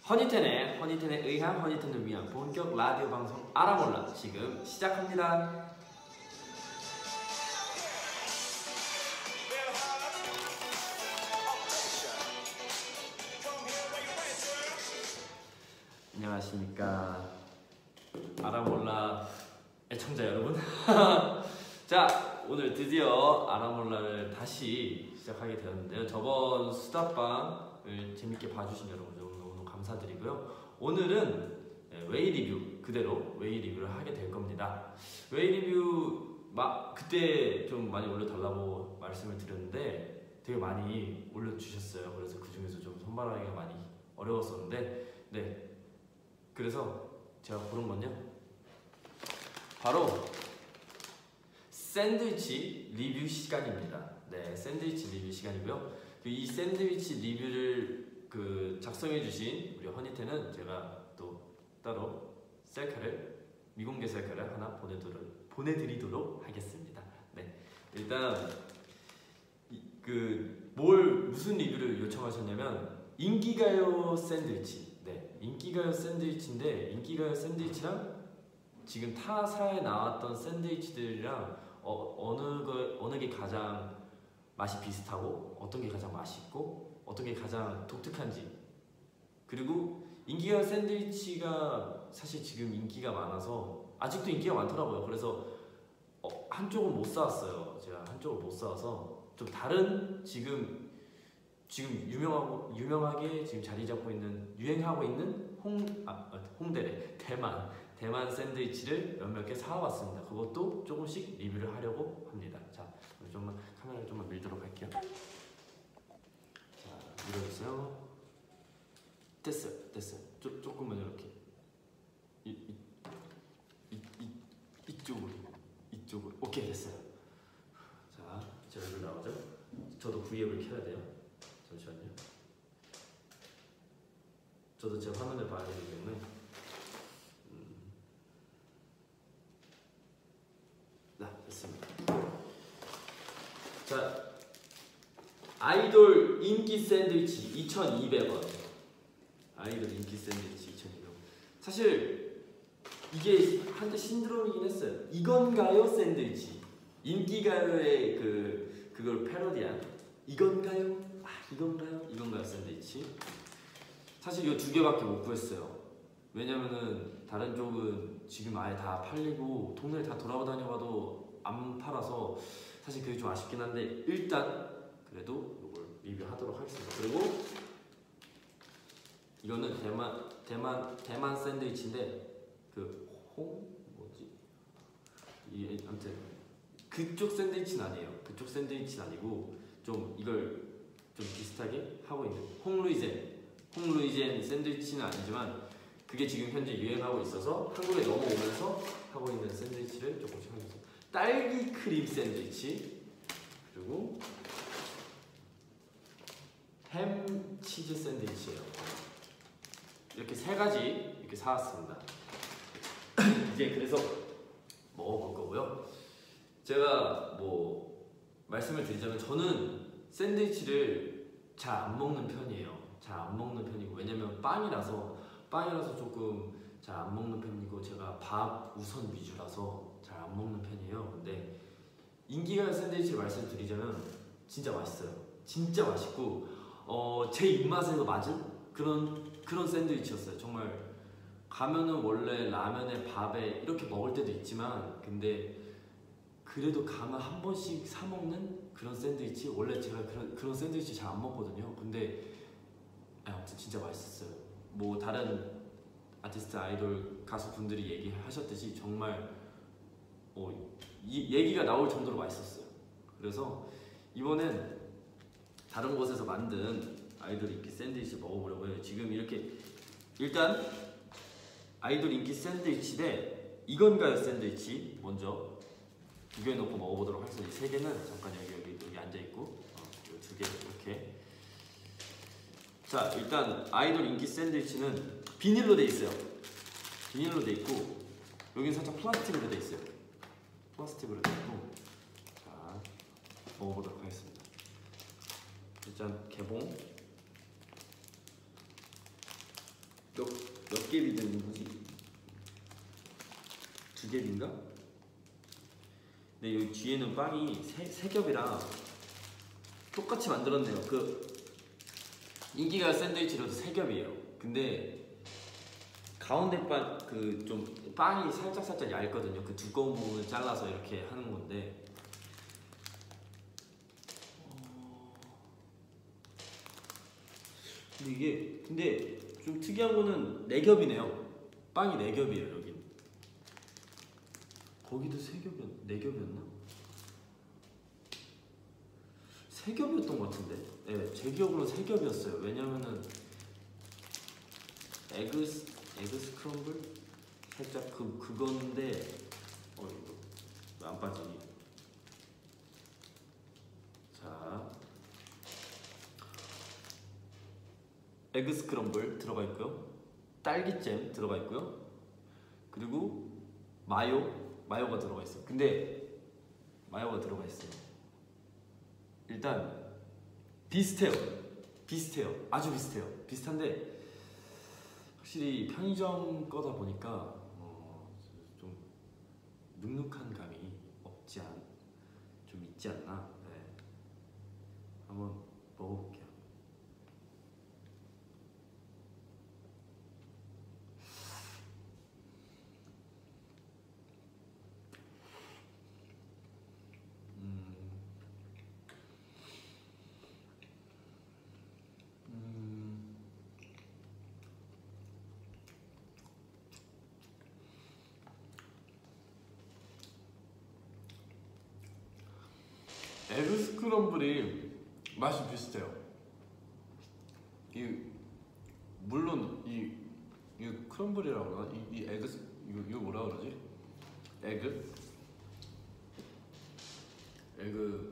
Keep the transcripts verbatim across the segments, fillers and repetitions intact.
허니텐의 허니텐에 의한 허니텐을 위한 본격 라디오 방송 알아몰라 지금 시작합니다. 안녕하십니까 알아몰라 애청자 여러분. 자, 오늘 드디어 알아몰라를 다시 시작하게 되었는데요. 저번 수다방을 재밌게 봐주신 여러분 너무 감사드리고요. 오늘은 웨이 리뷰 그대로 웨이 리뷰를 하게 될 겁니다. 웨이 리뷰 막 그때 좀 많이 올려달라고 말씀을 드렸는데 되게 많이 올려주셨어요. 그래서 그 중에서 좀 선발하기가 많이 어려웠었는데, 네, 그래서 제가 고른 건요 바로 샌드위치 리뷰 시간입니다. 네, 샌드위치 리뷰 시간이고요. 이 샌드위치 리뷰를 그 작성해주신 우리 허니텐은 제가 또 따로 셀카를 미공개 셀카를 하나 보내도록, 보내드리도록 하겠습니다. 네, 일단 그 뭘 무슨 리뷰를 요청하셨냐면 인기가요 샌드위치. 네, 인기가요 샌드위치인데 인기가요 샌드위치랑 지금 타사에 나왔던 샌드위치들이랑 어, 어느 거 어느 게 가장 맛이 비슷하고 어떤 게 가장 맛있고 어떤 게 가장 독특한지, 그리고 인기가요 샌드위치가 사실 지금 인기가 많아서 아직도 인기가 많더라고요. 그래서 어, 한쪽은 못 사왔어요. 제가 한쪽을 못 사와서 좀 다른 지금 지금 유명하고 유명하게 지금 자리 잡고 있는 유행하고 있는 홍 아, 홍대래 대만 대만 샌드위치를 몇몇 개 사와봤습니다. 그것도 조금씩 리뷰를 하려고 합니다. 자, 좀만 카메라를 좀만 밀도록 할게요. 자, 밀어주세요. 됐어요, 됐어요. 조, 조금만 이렇게 이, 이, 이, 이, 이쪽으로 이쪽으로 오케이, 됐어요. 자, 제 얼굴 나오죠? 저도 V앱을 켜야 돼요. 잠시만요. 저도 제 화면을 봐야 되기 때문에. 음. 네, 됐습니다. 자, 아이돌 인기 샌드위치 이천이백 원. 아이돌 인기 샌드위치 이천이백 원. 사실 이게 한때 신드롬이긴 했어요. 이건가요 샌드위치. 인기가요의 그 그걸 패러디한 이건가요? 아, 이건가요? 이건가요 샌드위치. 사실 이 두 개밖에 못 구했어요. 왜냐면은 다른 쪽은 지금 아예 다 팔리고 동네를 다 돌아다녀봐도 안 팔아서 사실 그게 좀 아쉽긴 한데 일단 그래도 이걸 리뷰하도록 하겠습니다. 그리고 이거는 대만 대만 대만 샌드위치인데 그 홍 뭐지? 이 아무튼 그쪽 샌드위치는 아니에요. 그쪽 샌드위치는 아니고 좀 이걸 좀 비슷하게 하고 있는 홍루이젠 홍루이젠 샌드위치는 아니지만 그게 지금 현재 유행하고 있어서 한국에 넘어오면서 하고 있는 샌드위치를 조금씩 하고 있어요. 딸기 크림 샌드위치, 그리고 햄 치즈 샌드위치예요. 이렇게 세 가지 이렇게 사왔습니다. 이제 그래서 먹어볼 거고요. 제가 뭐 말씀을 드리자면 저는 샌드위치를 잘 안 먹는 편이에요. 잘 안 먹는 편이고, 왜냐면 빵이라서 빵이라서 조금 잘 안 먹는 편이고 제가 밥 우선 위주라서 잘 안 먹는 편이에요. 근데 인기가요 샌드위치를 말씀드리자면 진짜 맛있어요. 진짜 맛있고 어, 제 입맛에도 맞은 그런 그런 샌드위치였어요. 정말 가면은 원래 라면에 밥에 이렇게 먹을 때도 있지만 근데 그래도 가면 한 번씩 사 먹는 그런 샌드위치. 원래 제가 그런 그런 샌드위치 잘 안 먹거든요. 근데 아무튼 진짜 맛있었어요. 뭐 다른 아티스트 아이돌 가수분들이 얘기하셨듯이 정말 어, 이 얘기가 나올 정도로 맛있었어요. 그래서 이번엔 다른 곳에서 만든 아이돌 인기 샌드위치 먹어보려고 해요. 지금 이렇게 일단 아이돌 인기 샌드위치 대 이건가요 샌드위치 먼저 비교해놓고 먹어보도록 하겠습니다. 이 세 개는 잠깐 여기 여기 여기 앉아있고 어, 두 개 이렇게. 자, 일단 아이돌 인기 샌드위치는 비닐로 돼 있어요. 비닐로 돼 있고 여기는 살짝 플라스틱으로 돼 있어요. 플라스틱으로 돼 있고. 자, 먹어보도록 하겠습니다. 일단 개봉. 몇, 몇 겹이 되는 거지? 두 겹인가? 근데 여기 뒤에는 빵이 세, 세 겹이라 똑같이 만들었네요. 그 인기가 샌드위치로도 세 겹이에요. 근데 가운데 빵 그 좀 빵이 살짝 살짝 얇거든요. 그 두꺼운 부분을 잘라서 이렇게 하는 건데 어... 근데 이게 근데 좀 특이한 거는 네 겹이네요. 빵이 네 겹이에요 여기. 거기도 세 겹이었 네 겹이었나? 세 겹이었던 것 같은데. 네, 제 기억으로 세 겹이었어요. 왜냐면은 에그 에그 스크럼블 살짝 그 그건데 어 이거 안 빠지니. 자, 에그 스크럼블 들어가 있고요. 딸기잼 들어가 있고요. 그리고 마요 마요가 들어가 있어요. 근데 마요가 들어가 있어요. 일단 비슷해요. 비슷해요. 아주 비슷해요. 비슷한데 확실히 편의점 거다 보니까 어, 좀 눅눅한 감이 없지 않, 좀 있지 않나. 네. 한번 먹어볼게요. 에그 스크럼블이 맛이 비슷해요. 이 물론 이, 이 크럼블이라고 하나? 이, 이 에그 이거, 이거 뭐라 그러지? 에그? 에그.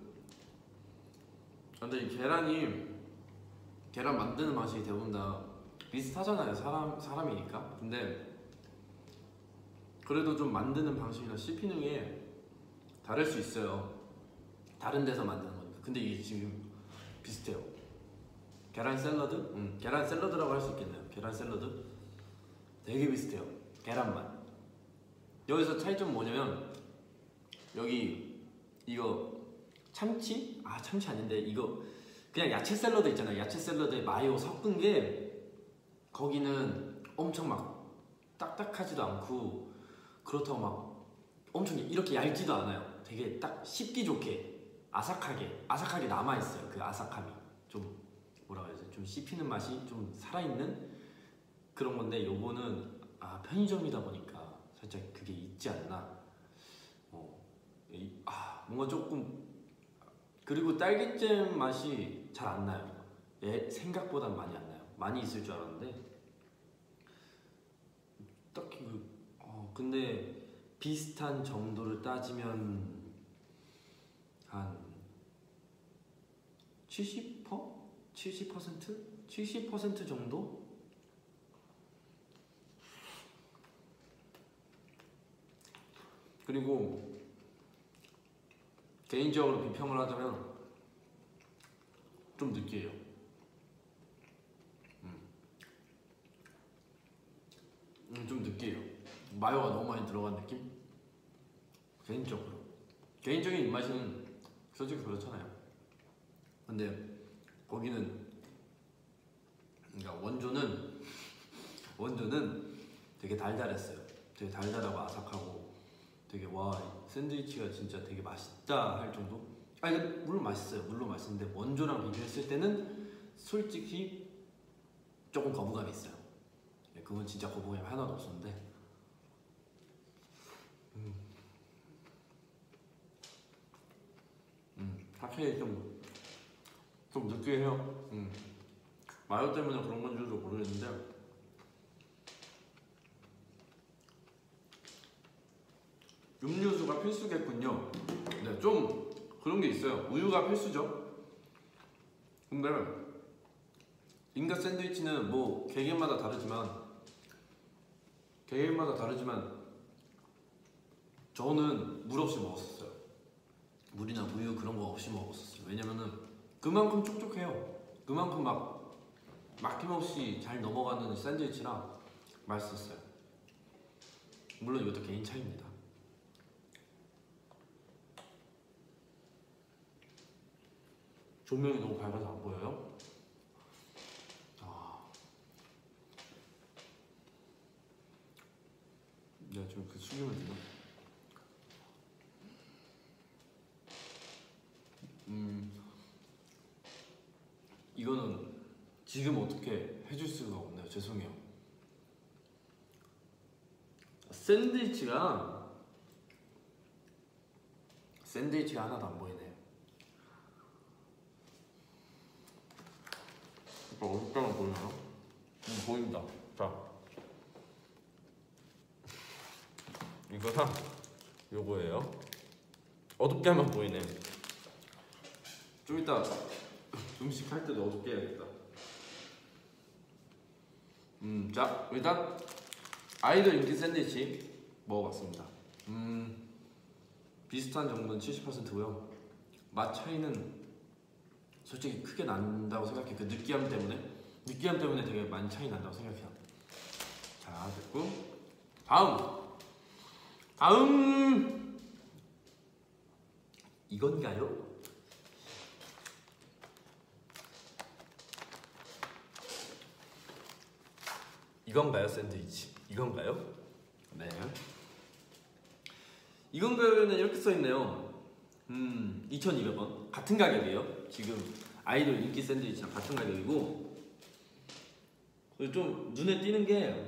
근데 이 계란이 계란 만드는 맛이 대부분 다 비슷하잖아요. 사람 사람이니까. 근데 그래도 좀 만드는 방식이나 씹히는 게 다를 수 있어요. 다른 데서 만드는 거니까. 근데 이게 지금 비슷해요. 계란 샐러드? 음, 계란 샐러드라고 할 수 있겠네요. 계란 샐러드 되게 비슷해요. 계란만. 여기서 차이점은 뭐냐면 여기 이거 참치? 아 참치 아닌데 이거 그냥 야채 샐러드 있잖아요. 야채 샐러드에 마요 섞은 게 거기는 엄청 막 딱딱하지도 않고 그렇다고 막 엄청 이렇게 얇지도 않아요. 되게 딱 씹기 좋게 아삭하게 아삭하게 남아있어요. 그 아삭함이 좀 뭐라 그래야지, 좀 씹히는 맛이 좀 살아있는 그런 건데 요거는 아 편의점이다 보니까 살짝 그게 있지 않나. 어, 이, 아 뭔가 조금 그리고 딸기잼 맛이 잘 안 나요. 예, 생각보다 많이 안 나요. 많이 있을 줄 알았는데 딱히 그, 어, 근데 비슷한 정도를 따지면 한 칠십 퍼센트? 칠십 퍼센트? 칠십 퍼센트 정도? 그리고 개인적으로 비평을 하자면 좀 느끼해요. 음. 음, 좀 느끼해요. 마요가 너무 많이 들어간 느낌? 개인적으로 개인적인 입맛은 솔직히 그렇잖아요. 근데 거기는 그러니까 원조는 원조는 되게 달달했어요. 되게 달달하고 아삭하고 되게 와 샌드위치가 진짜 되게 맛있다 할 정도? 아니 물론 맛있어요. 물론 맛있는데 원조랑 비교했을 때는 솔직히 조금 거부감이 있어요. 그건 진짜 거부감이 하나도 없었는데 음, 음 확실히 좀, 좀 느끼해요. 음. 마요 때문에 그런 건지도 모르겠는데 음료수가 필수겠군요. 네, 좀 그런 게 있어요. 우유가 필수죠. 근데 인간 샌드위치는 뭐 개개인마다 다르지만 개개인마다 다르지만 저는 물 없이 먹었었어요. 물이나 우유 그런 거 없이 먹었었어요. 왜냐면은 그만큼 촉촉해요. 그만큼 막 막힘없이 잘 넘어가는 샌드위치라 맛있었어요. 물론 이것도 개인 차이입니다. 조명이 너무 밝아서 안 보여요? 아, 내가 좀 그 숙이면 되나? 음, 이거는 지금 어떻게 해줄 수가 없네요. 죄송해요. 샌드위치가 샌드위치가 하나도 안 보이네요. 이거 어디까지 보이나요? 음, 보인다. 자, 이거랑 요거예요. 어둡게 하면 보이네. 좀 이따 음식 할 때도 어둡게 해야겠다. 음, 자, 일단 아이돌 인기 샌드위치 먹어봤습니다. 음, 비슷한 정도는 칠십 퍼센트고요. 맛 차이는 솔직히 크게 난다고 생각해. 그 느끼함 때문에 느끼함 때문에 되게 많이 차이 난다고 생각해요. 자, 됐고 다음 다음 이건가요? 이건가요? 샌드위치 이건가요? 네. 이건가요는 이렇게 써있네요. 음, 이천이백 원 같은 가격이에요. 지금 아이돌 인기 샌드위치랑 같은 가격이고, 좀 눈에 띄는 게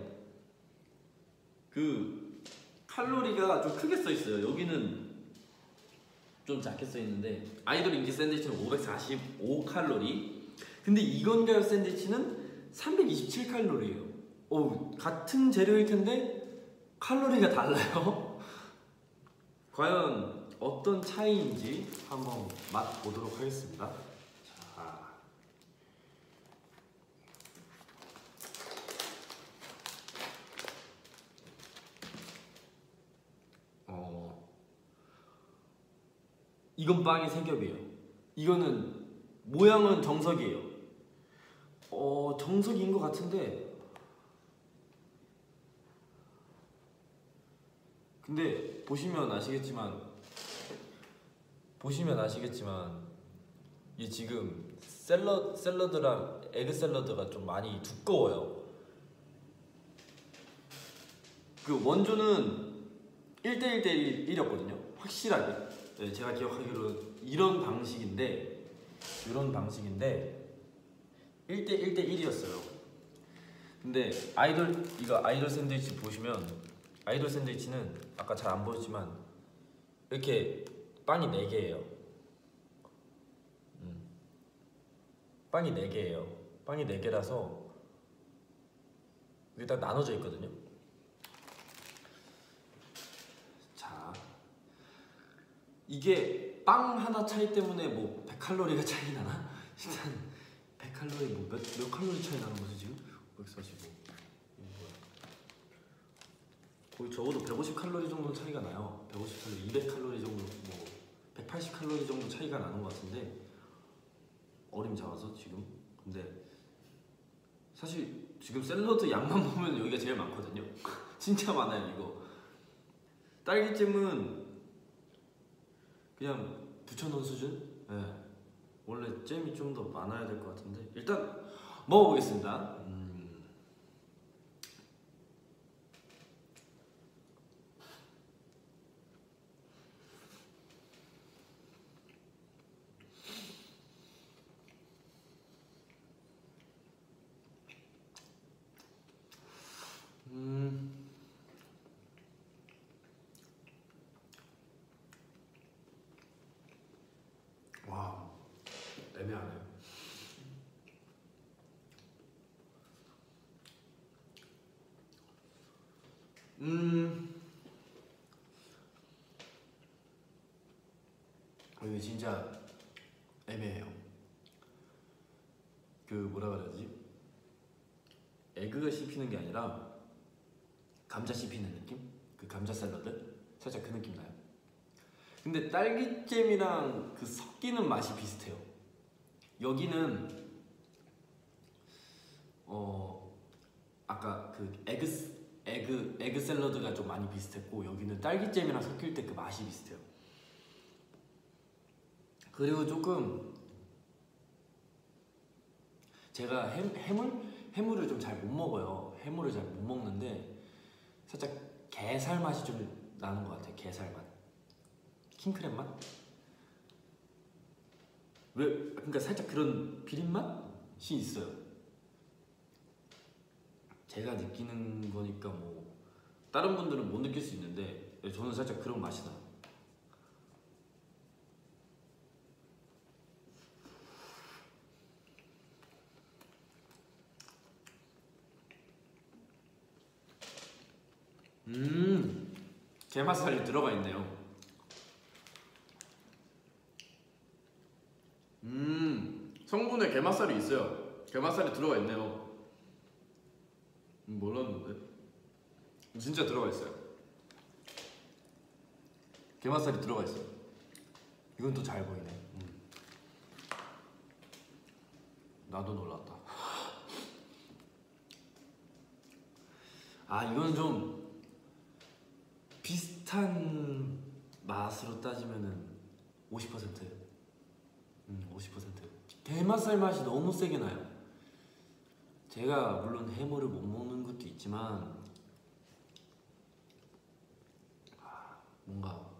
그 칼로리가 좀 크게 써있어요. 여기는 좀 작게 써있는데 아이돌 인기 샌드위치는 오백사십오 칼로리, 근데 이건가요 샌드위치는 삼백이십칠 칼로리예요. 오, 같은 재료일 텐데 칼로리가 달라요. 과연 어떤 차이인지 한번 맛보도록 하겠습니다. 자, 어, 이건 빵이 세 겹이에요. 이거는 모양은 정석이에요. 어, 정석인 것 같은데, 근데 보시면 아시겠지만 보시면 아시겠지만 이 지금 샐러, 샐러드랑 에그 샐러드가 좀 많이 두꺼워요. 그 원조는 일 대 일 대 일이었거든요 확실하게. 네, 제가 기억하기로는 이런 방식인데 이런 방식인데 일 대 일 대 일이었어요 근데 아이돌 이거 아이돌 샌드위치 보시면 아이돌 샌드위치는 아까 잘 안 보였지만 이렇게 빵이 네 개예요. 음. 빵이 네 개예요. 빵이 네 개라서 이게 딱 나눠져 있거든요. 자, 이게 빵 하나 차이 때문에 뭐 백 칼로리가 차이 나나? 일단 백 칼로리 뭐 몇 몇 칼로리 차이 나는 거지 지금? 오백사십오. 거의 적어도 백오십 칼로리 정도 차이가 나요. 백오십 칼로리, 이백 칼로리 정도, 뭐 백팔십 칼로리 정도 차이가 나는 것 같은데 어림이 작아서 지금. 근데 사실 지금 샐러드 양만 보면 여기가 제일 많거든요. 진짜 많아요 이거. 딸기잼은 그냥 붙여놓은 수준? 네. 원래 잼이 좀 더 많아야 될 것 같은데 일단 먹어보겠습니다. 음. 음. 와, 애매하네. 음. 이게 진짜 애매해요. 그 뭐라 그러지? 에그가 씹히는 게 아니라 감자 씹히는 느낌? 그 감자 샐러드? 살짝 그 느낌 나요. 근데 딸기잼이랑 그 섞이는 맛이 비슷해요. 여기는 어 아까 그 에그 에그 에그 샐러드가 좀 많이 비슷했고 여기는 딸기잼이랑 섞일 때 그 맛이 비슷해요. 그리고 조금 제가 해, 해물 해물을 좀 잘 못 먹어요. 해물을 잘 못 먹는데 살짝 게살 맛이 좀 나는 것 같아요. 게살 맛, 킹크랩 맛. 왜 그러니까 살짝 그런 비린 맛이 있어요. 제가 느끼는 거니까 뭐 다른 분들은 못 느낄 수 있는데 저는 살짝 그런 맛이 나요. 음, 게맛살이 들어가 있네요. 음, 성분에 게맛살이 있어요. 게맛살이 들어가 있네요. 음, 몰랐는데 진짜 들어가 있어요. 게맛살이 들어가 있어요. 이건 또 잘 보이네. 음. 나도 놀랐다. 아, 이건 좀 비슷한 맛으로 따지면은 오십 퍼센트. 음, 오십 퍼센트. 게맛살 맛이 너무 세게 나요. 제가 물론 해물을 못 먹는 것도 있지만 뭔가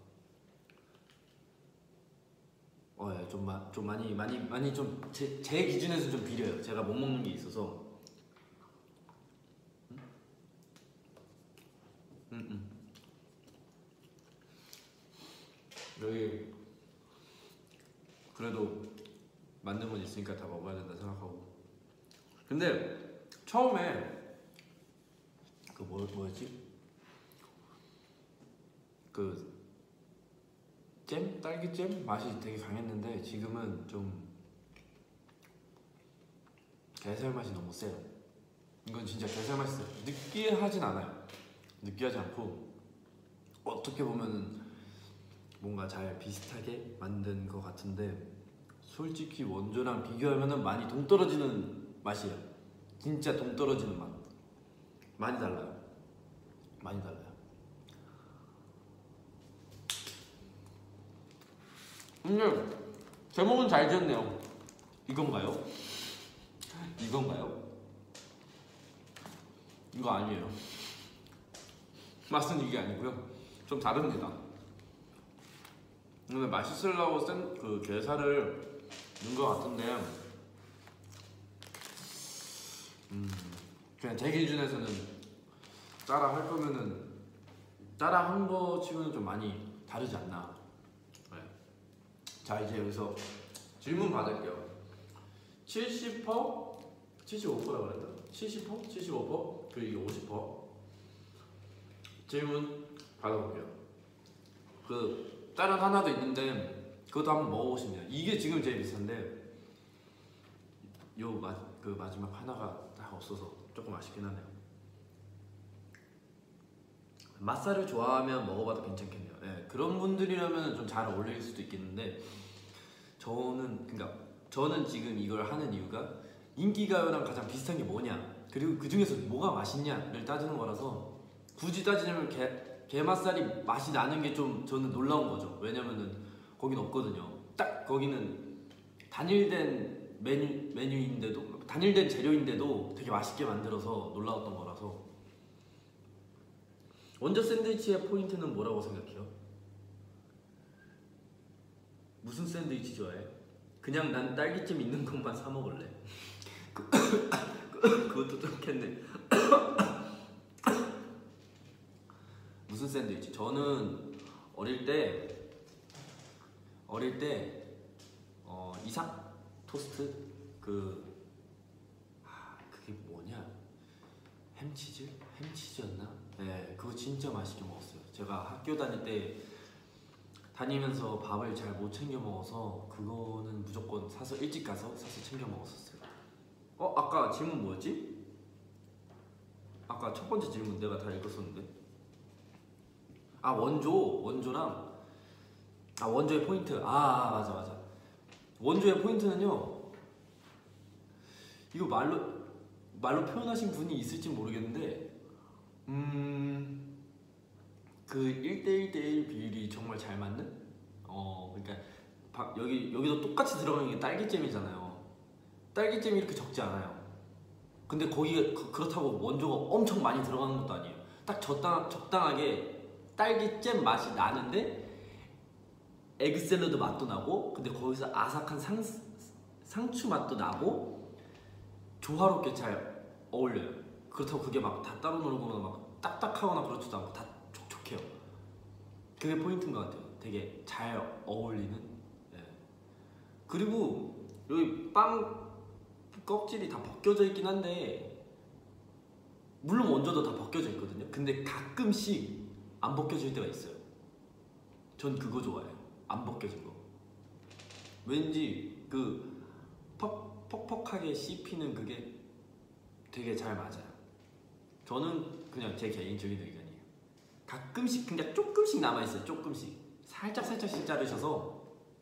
어, 예, 좀, 마, 좀 많이 많이 많이 좀 제 제 기준에서 좀 비려요. 제가 못 먹는 게 있어서. 음? 음, 음. 여기 그래도 만든 건 있으니까 다 먹어야 된다 생각하고. 근데 처음에 그 뭐, 뭐였지? 그 잼? 딸기잼? 맛이 되게 강했는데 지금은 좀 게살 맛이 너무 세요. 이건 진짜 게살 맛이 세요. 느끼하진 않아요. 느끼하지 않고 어떻게 보면은 뭔가 잘 비슷하게 만든 것 같은데 솔직히 원조랑 비교하면은 많이 동떨어지는 맛이에요. 진짜 동떨어지는 맛. 많이 달라요. 많이 달라요. 근데 제목은 잘 지었네요. 이건가요? 이건가요? 이거 아니에요. 맛은 이게 아니고요. 좀 다릅니다. 근데 맛있으려고 센 그 게살을 넣은 것 같은데 음, 그냥 제 기준에서는 짜라 할 거면은 짜라 한 거 치고는 좀 많이 다르지 않나. 네. 자, 이제 여기서 질문 받을게요. 칠십 퍼센트? 칠십오 퍼센트라고 그랬나? 칠십 퍼센트? 칠십오 퍼센트? 그리고 이게 오십 퍼센트? 질문 받아볼게요. 그 다른 하나도 있는데 그것도 한번 먹어보시면 이게 지금 제일 비싼데 요 마, 그 마지막 하나가 딱 없어서 조금 아쉽긴 하네요. 맛살을 좋아하면 먹어봐도 괜찮겠네요. 네, 그런 분들이라면 좀 잘 어울릴 수도 있겠는데 저는 그러니까 저는 지금 이걸 하는 이유가 인기가요랑 가장 비슷한 게 뭐냐 그리고 그 중에서 뭐가 맛있냐를 따지는 거라서 굳이 따지자면 게, 게맛살이 맛이 나는 게 좀 저는 놀라운 거죠. 왜냐면은 거긴 없거든요. 딱 거기는 단일된 메뉴, 메뉴인데도 단일된 재료인데도 되게 맛있게 만들어서 놀라웠던 거라서. 원조 샌드위치의 포인트는 뭐라고 생각해요? 무슨 샌드위치 좋아해? 그냥 난 딸기잼 있는 것만 사 먹을래. 그것도 좀 겠네. 무슨 샌드위치? 저는 어릴 때 어릴 때 어, 이삭 토스트 그 아, 그게 뭐냐? 햄치즈? 햄치즈였나? 네, 그거 진짜 맛있게 먹었어요. 제가 학교 다닐 때 다니면서 밥을 잘 못 챙겨 먹어서 그거는 무조건 사서 일찍 가서 사서 챙겨 먹었었어요. 어? 아까 질문 뭐였지? 아까 첫 번째 질문 내가 다 읽었었는데. 아, 원조 원조랑 아 원조의 포인트. 아, 맞아 맞아. 원조의 포인트는요 이거 말로 말로 표현하신 분이 있을지 모르겠는데 음 그 일 대 일 대 일 비율이 정말 잘 맞는? 어 그러니까 바, 여기 여기도 똑같이 들어가는 게 딸기잼이잖아요. 딸기잼이 이렇게 적지 않아요. 근데 거기에 그, 그렇다고 원조가 엄청 많이 들어가는 것도 아니에요. 딱 적당, 적당하게 딸기잼 맛이 나는데 에그 샐러드 맛도 나고, 근데 거기서 아삭한 상, 상추 맛도 나고 조화롭게 잘 어울려요. 그렇다고 그게 막 다 따로 놀거나 막 딱딱하거나 그렇지도 않고 다 촉촉해요. 그게 포인트인 것 같아요. 되게 잘 어울리는. 네. 그리고 여기 빵 껍질이 다 벗겨져 있긴 한데, 물론 원조도 다 벗겨져 있거든요. 근데 가끔씩 안 벗겨질 때가 있어요. 전 그거 좋아해요. 안 벗겨진 거. 왠지 그 퍽, 퍽퍽하게 씹히는 그게 되게 잘 맞아요. 저는 그냥 제 개인적인 의견이에요. 가끔씩 그냥 조금씩 남아있어요. 조금씩 살짝 살짝씩 자르셔서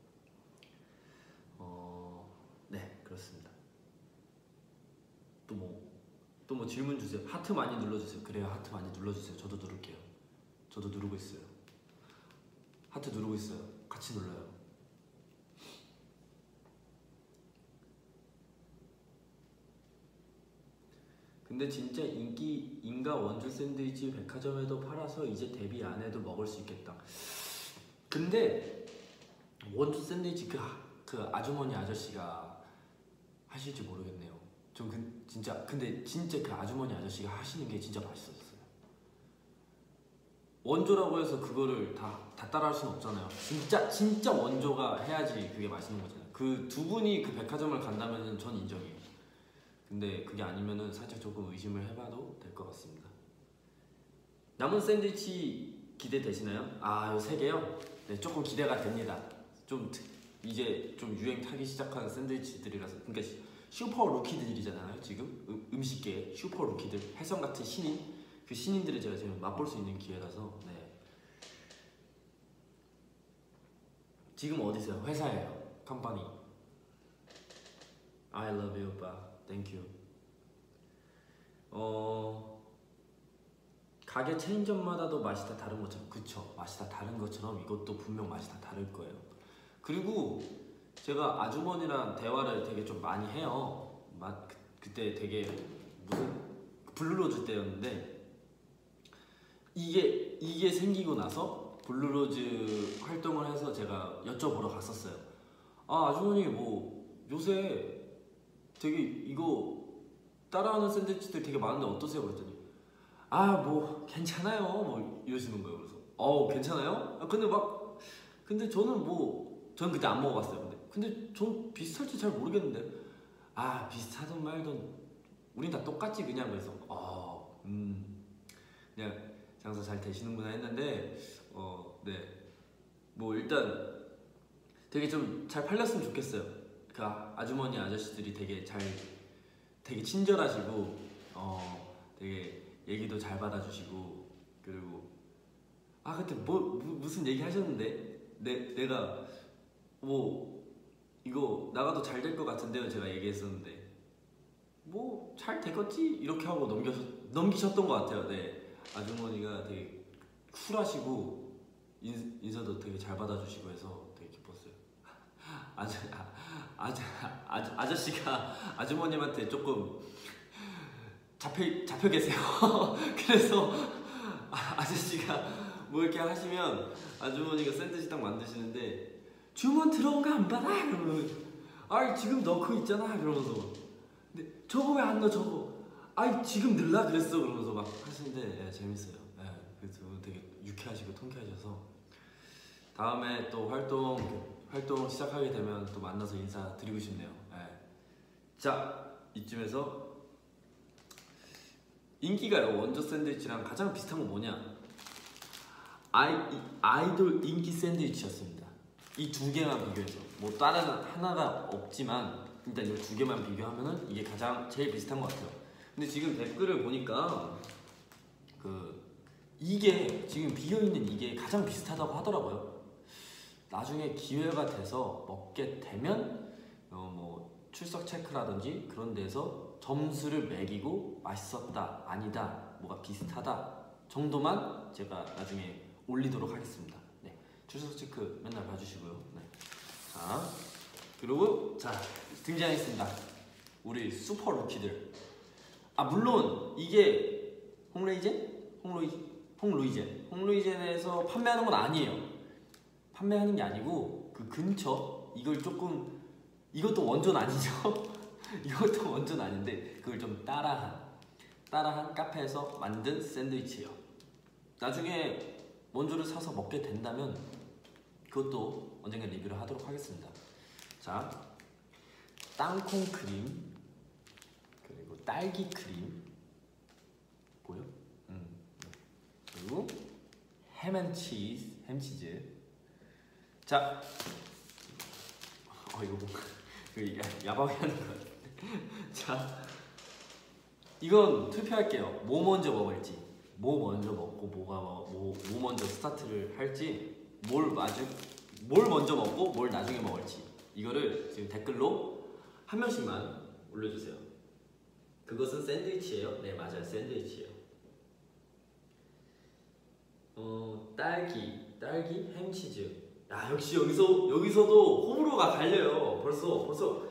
어... 네, 그렇습니다. 또 뭐 또 뭐 질문 주세요. 하트 많이 눌러주세요. 그래요, 하트 많이 눌러주세요. 저도 누를게요. 저도 누르고 있어요. 하트 누르고 있어요. 같이 눌러요. 근데 진짜 인기 인가 원조 샌드위치 백화점에도 팔아서 이제 데뷔 안 해도 먹을 수 있겠다. 근데 원조 샌드위치 그, 그 아주머니 아저씨가 하실지 모르겠네요. 좀 그, 진짜 근데 진짜 그 아주머니 아저씨가 하시는 게 진짜 맛있었어요. 원조라고 해서 그거를 다, 다 따라할 수는 없잖아요. 진짜 진짜 원조가 해야지 그게 맛있는 거잖아요. 그 두 분이 그 백화점을 간다면 전 인정해요. 근데 그게 아니면은 살짝 조금 의심을 해봐도 될 것 같습니다. 남은 샌드위치 기대되시나요? 아, 요 세 개요? 네, 조금 기대가 됩니다. 좀 이제 좀 유행 타기 시작한 샌드위치들이라서. 그러니까 슈퍼 루키들이잖아요. 지금 음, 음식계 슈퍼 루키들, 혜성 같은 신인, 그 신인들을 제가 지금 맛볼 수 있는 기회라서. 네. 지금 어디세요? 회사예요. 컴퍼니. I love you, 오빠. Thank you. 어 가게 체인점마다도 맛이 다 다른 것처럼, 그쵸? 맛이 다 다른 것처럼 이것도 분명 맛이 다 다를 거예요. 그리고 제가 아주머니랑 대화를 되게 좀 많이 해요. 막 그, 그때 되게 무슨 블루로즈 때였는데, 이게 이게 생기고 나서 블루로즈 활동을 해서 제가 여쭤보러 갔었어요. 아, 아주머니 뭐 요새 되게 이거 따라하는 샌드위치들 되게 많은데 어떠세요? 그랬더니 아, 뭐 괜찮아요 뭐 이러시는 거예요. 그래서 어, 괜찮아요? 아, 근데 막 근데 저는 뭐 저는 그때 안 먹어봤어요. 근데 근데 전 비슷할지 잘 모르겠는데, 아, 비슷하든 말든 우린 다 똑같지 그냥. 그래서 어, 음 그냥 장사 잘 되시는구나 했는데, 어, 네, 뭐 일단 되게 좀 잘 팔렸으면 좋겠어요. 그 아주머니 아저씨들이 되게 잘, 되게 친절하시고, 어, 되게 얘기도 잘 받아주시고. 그리고 아, 그때 뭐 무, 무슨 얘기 하셨는데, 내, 내가 뭐 이거 나가도 잘 될 것 같은데요 제가 얘기했었는데, 뭐 잘 되겠지 이렇게 하고 넘겨서, 넘기셨던 것 같아요. 네, 아주머니가 되게 쿨하시고 인, 인사도 되게 잘 받아주시고 해서 되게 기뻤어요. 아저, 아, 아저, 아저, 아저씨가 아주머님한테 조금 잡혀, 잡혀 계세요. 그래서 아, 아저씨가 뭐 이렇게 하시면 아주머니가 샌드위치 딱 만드시는데 주문 들어온 거 안 받아? 그러면 아이 지금 넣고 있잖아 그러면서, 근데 저거 왜 안 넣어 저거? 아이 지금 넣으라 그랬어 그러면서 막 하시는데, 예, 재밌어요. 예, 그래서 되게 유쾌하시고 통쾌하셔서 다음에 또 활동 활동 시작하게 되면 또 만나서 인사드리고 싶네요. 예. 자, 이쯤에서 인기가요 원조 샌드위치랑 가장 비슷한 건 뭐냐? 아이, 아이돌 인기 샌드위치였습니다. 이 두 개만 비교해서, 뭐 다른 하나가 없지만 일단 이 두 개만 비교하면은 이게 가장 제일 비슷한 것 같아요. 근데 지금 댓글을 보니까 그 이게 지금 비어있는 이게 가장 비슷하다고 하더라고요. 나중에 기회가 돼서 먹게 되면 어 뭐 출석 체크라든지 그런 데서 점수를 매기고 맛있었다, 아니다, 뭐가 비슷하다 정도만 제가 나중에 올리도록 하겠습니다. 네, 출석 체크 맨날 봐주시고요. 네. 자, 그리고 자 등장했습니다. 우리 슈퍼 루키들. 아 물론 이게 홍레이젠? 홍로이, 홍루이젠 홍루이젠에서 판매하는 건 아니에요. 판매하는 게 아니고 그 근처 이걸 조금 이것도 원조는 아니죠. 이것도 원조는 아닌데 그걸 좀 따라한 따라한 카페에서 만든 샌드위치예요. 나중에 원조를 사서 먹게 된다면 그것도 언젠가 리뷰를 하도록 하겠습니다. 자, 땅콩 크림 그리고 딸기 크림 보여? 음. 그리고 햄앤치즈 햄치즈. 자, 어 이거 뭔가 그 야방이 하는 것 같아. 자, 이건 투표할게요. 뭐 먼저 먹을지, 뭐 먼저 먹고 뭐가 뭐, 뭐 먼저 스타트를 할지, 뭘 마주 뭘 먼저 먹고 뭘 나중에 먹을지 이거를 지금 댓글로 한 명씩만 올려주세요. 그것은 샌드위치예요? 네 맞아요, 샌드위치예요. 어 딸기 딸기 햄치즈. 야 역시 여기서 여기서도 호불호가 갈려요. 벌써 벌써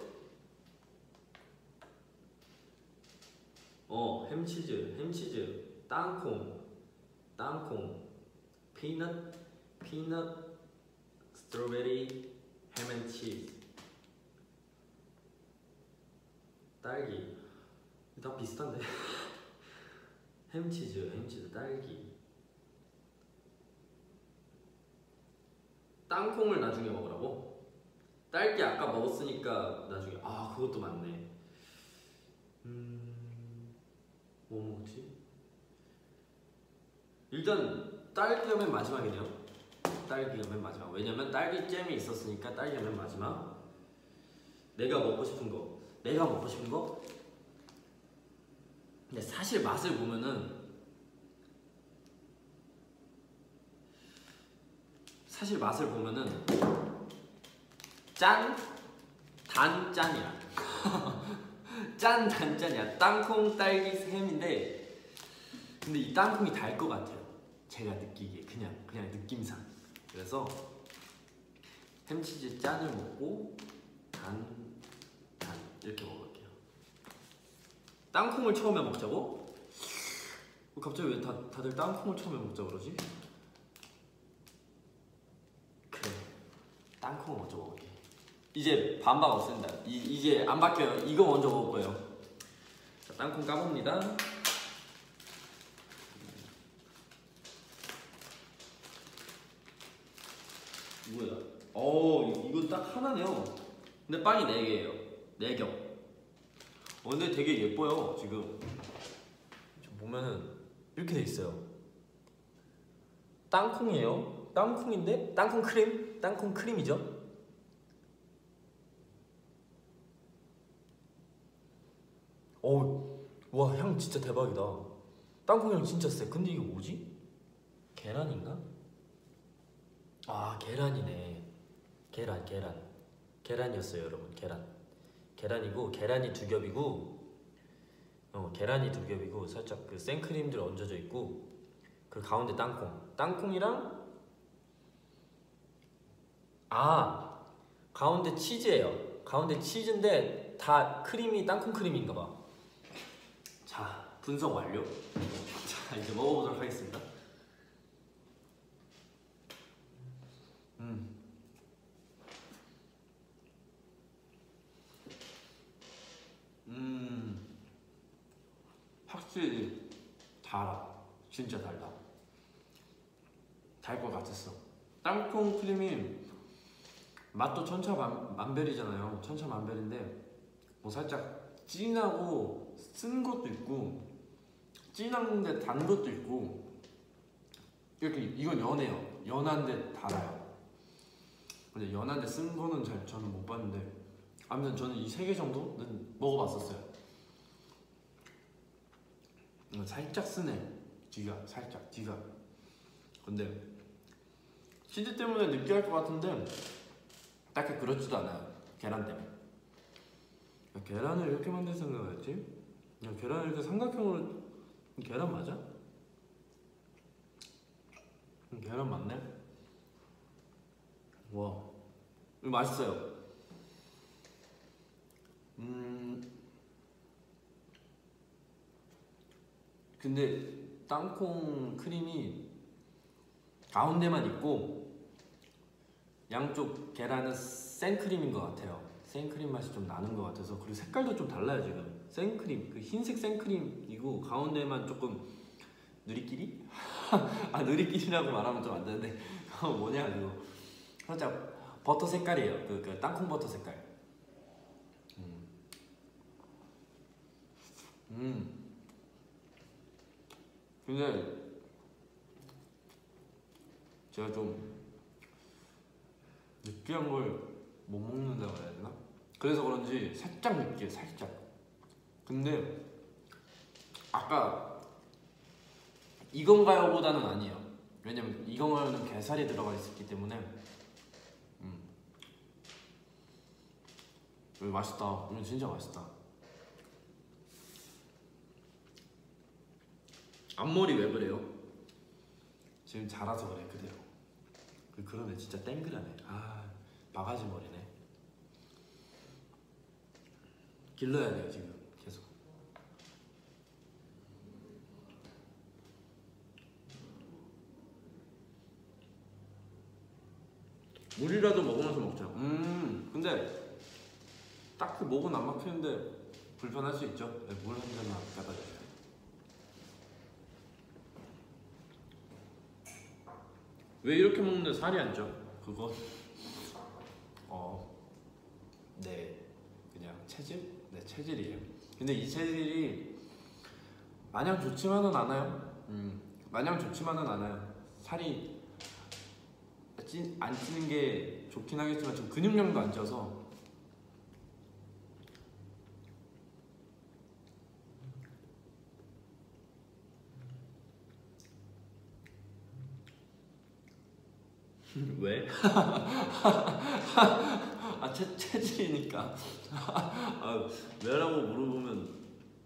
어 햄치즈 햄치즈 땅콩 땅콩 피넛 피넛 스트로베리 햄앤치즈 딸기 다 비슷한데. 햄치즈 햄치즈 딸기 땅콩을 나중에 먹으라고? 딸기 아까 먹었으니까 나중에 아 그것도 맞네. 음... 뭐 먹지? 일단 딸기가 맨 마지막이네요. 딸기가 맨 마지막. 왜냐면 딸기 잼이 있었으니까 딸기가 맨 마지막. 내가 먹고 싶은 거 내가 먹고 싶은 거 근데 사실 맛을 보면은 사실 맛을 보면은 짠, 단, 짠이야. 짠, 단, 짠이야. 땅콩, 딸기, 햄인데 근데 이 땅콩이 달 것 같아요. 제가 느끼기에 그냥 그냥 느낌상. 그래서 햄치즈 짠을 먹고 단, 단 이렇게 먹을게요. 땅콩을 처음에 먹자고? 갑자기 왜 다, 다들 땅콩을 처음에 먹자 그러지? 땅콩을 먼저 먹을게. 이제 반박 없습니다. 이, 이제 안 바뀌어요. 이거 먼저 먹을 거예요. 자, 땅콩 까봅니다. 뭐야? 어, 이거 딱 하나네요. 근데 빵이 네 개예요. 네 겹. 어, 근데 되게 예뻐요. 지금 보면은 이렇게 돼 있어요. 땅콩이에요. 땅콩인데 땅콩 크림? 땅콩 크림이죠? 어, 와, 향 진짜 대박이다. 땅콩 향 진짜 세. 근데 이게 뭐지? 계란인가? 아, 계란이네. 계란, 계란. 계란이었어요, 여러분. 계란. 계란이고, 계란이 두 겹이고, 어, 계란이 두 겹이고, 살짝 그 생크림들 얹어져 있고, 그 가운데 땅콩. 땅콩이랑 아, 가운데 치즈예요. 가운데 치즈인데 다 크림이 땅콩 크림인가봐. 자, 분석 완료. 자, 이제 먹어보도록 하겠습니다. 음, 음, 확실히 달아. 진짜 달다. 달 것 같았어. 땅콩 크림이 맛도 천차만별이잖아요. 천차만별인데 뭐 살짝 진하고 쓴 것도 있고 진한데 단 것도 있고 이렇게. 이건 연해요. 연한데 달아요. 근데 연한데 쓴 거는 잘 저는 못 봤는데 아무튼 저는 이 세 개 정도는 먹어봤었어요. 살짝 쓰네. 뒤가 살짝 뒤가. 근데 치즈 때문에 느끼할 것 같은데 딱히 그렇지도 않아요. 계란 때문에. 계란을 이렇게 만들 생각을 했지? 야, 계란 이렇게 삼각형으로. 계란 맞아? 음, 계란 맞네. 와, 이거 맛있어요. 음, 근데 땅콩 크림이 가운데만 있고 양쪽 계란은 생크림인 것 같아요. 생크림 맛이 좀 나는 것 같아서. 그리고 색깔도 좀 달라요. 지금 생크림, 그 흰색 생크림이고 가운데만 조금 누리끼리? 아, 누리끼리라고 말하면 좀 안 되는데 그거 뭐냐 이거 살짝 버터 색깔이에요. 그, 그 땅콩 버터 색깔. 음. 음. 근데 제가 좀 느끼한 걸 못 먹는다고 해야 되나? 그래서 그런지 살짝 느끼해, 살짝. 근데 아까 이건가요? 보다는 아니에요. 왜냐면 이거는 게살이 들어가 있었기 때문에. 음. 이거 맛있다. 이거 진짜 맛있다. 앞머리 왜 그래요? 지금 자라서 그래. 그대로. 그러네. 진짜 땡그라네. 아, 바가지 머리네. 길러야 돼요 지금 계속. 물이라도 먹으면서 먹자. 음, 근데 딱히 목은 안 막히는데 불편할 수 있죠. 물 한 잔만 갖다 주세요. 왜 이렇게 먹는데 살이 안 쪄? 그거 어, 네, 그냥 체질? 네, 체질이에요. 근데 이 체질이 마냥 좋지만은 않아요. 음, 마냥 좋지만은 않아요. 살이 찌, 안 찌는 게 좋긴 하겠지만 좀 근육량도 안 쪄서. 왜? 아, 체, 체질이니까. 아, 왜라고 물어보면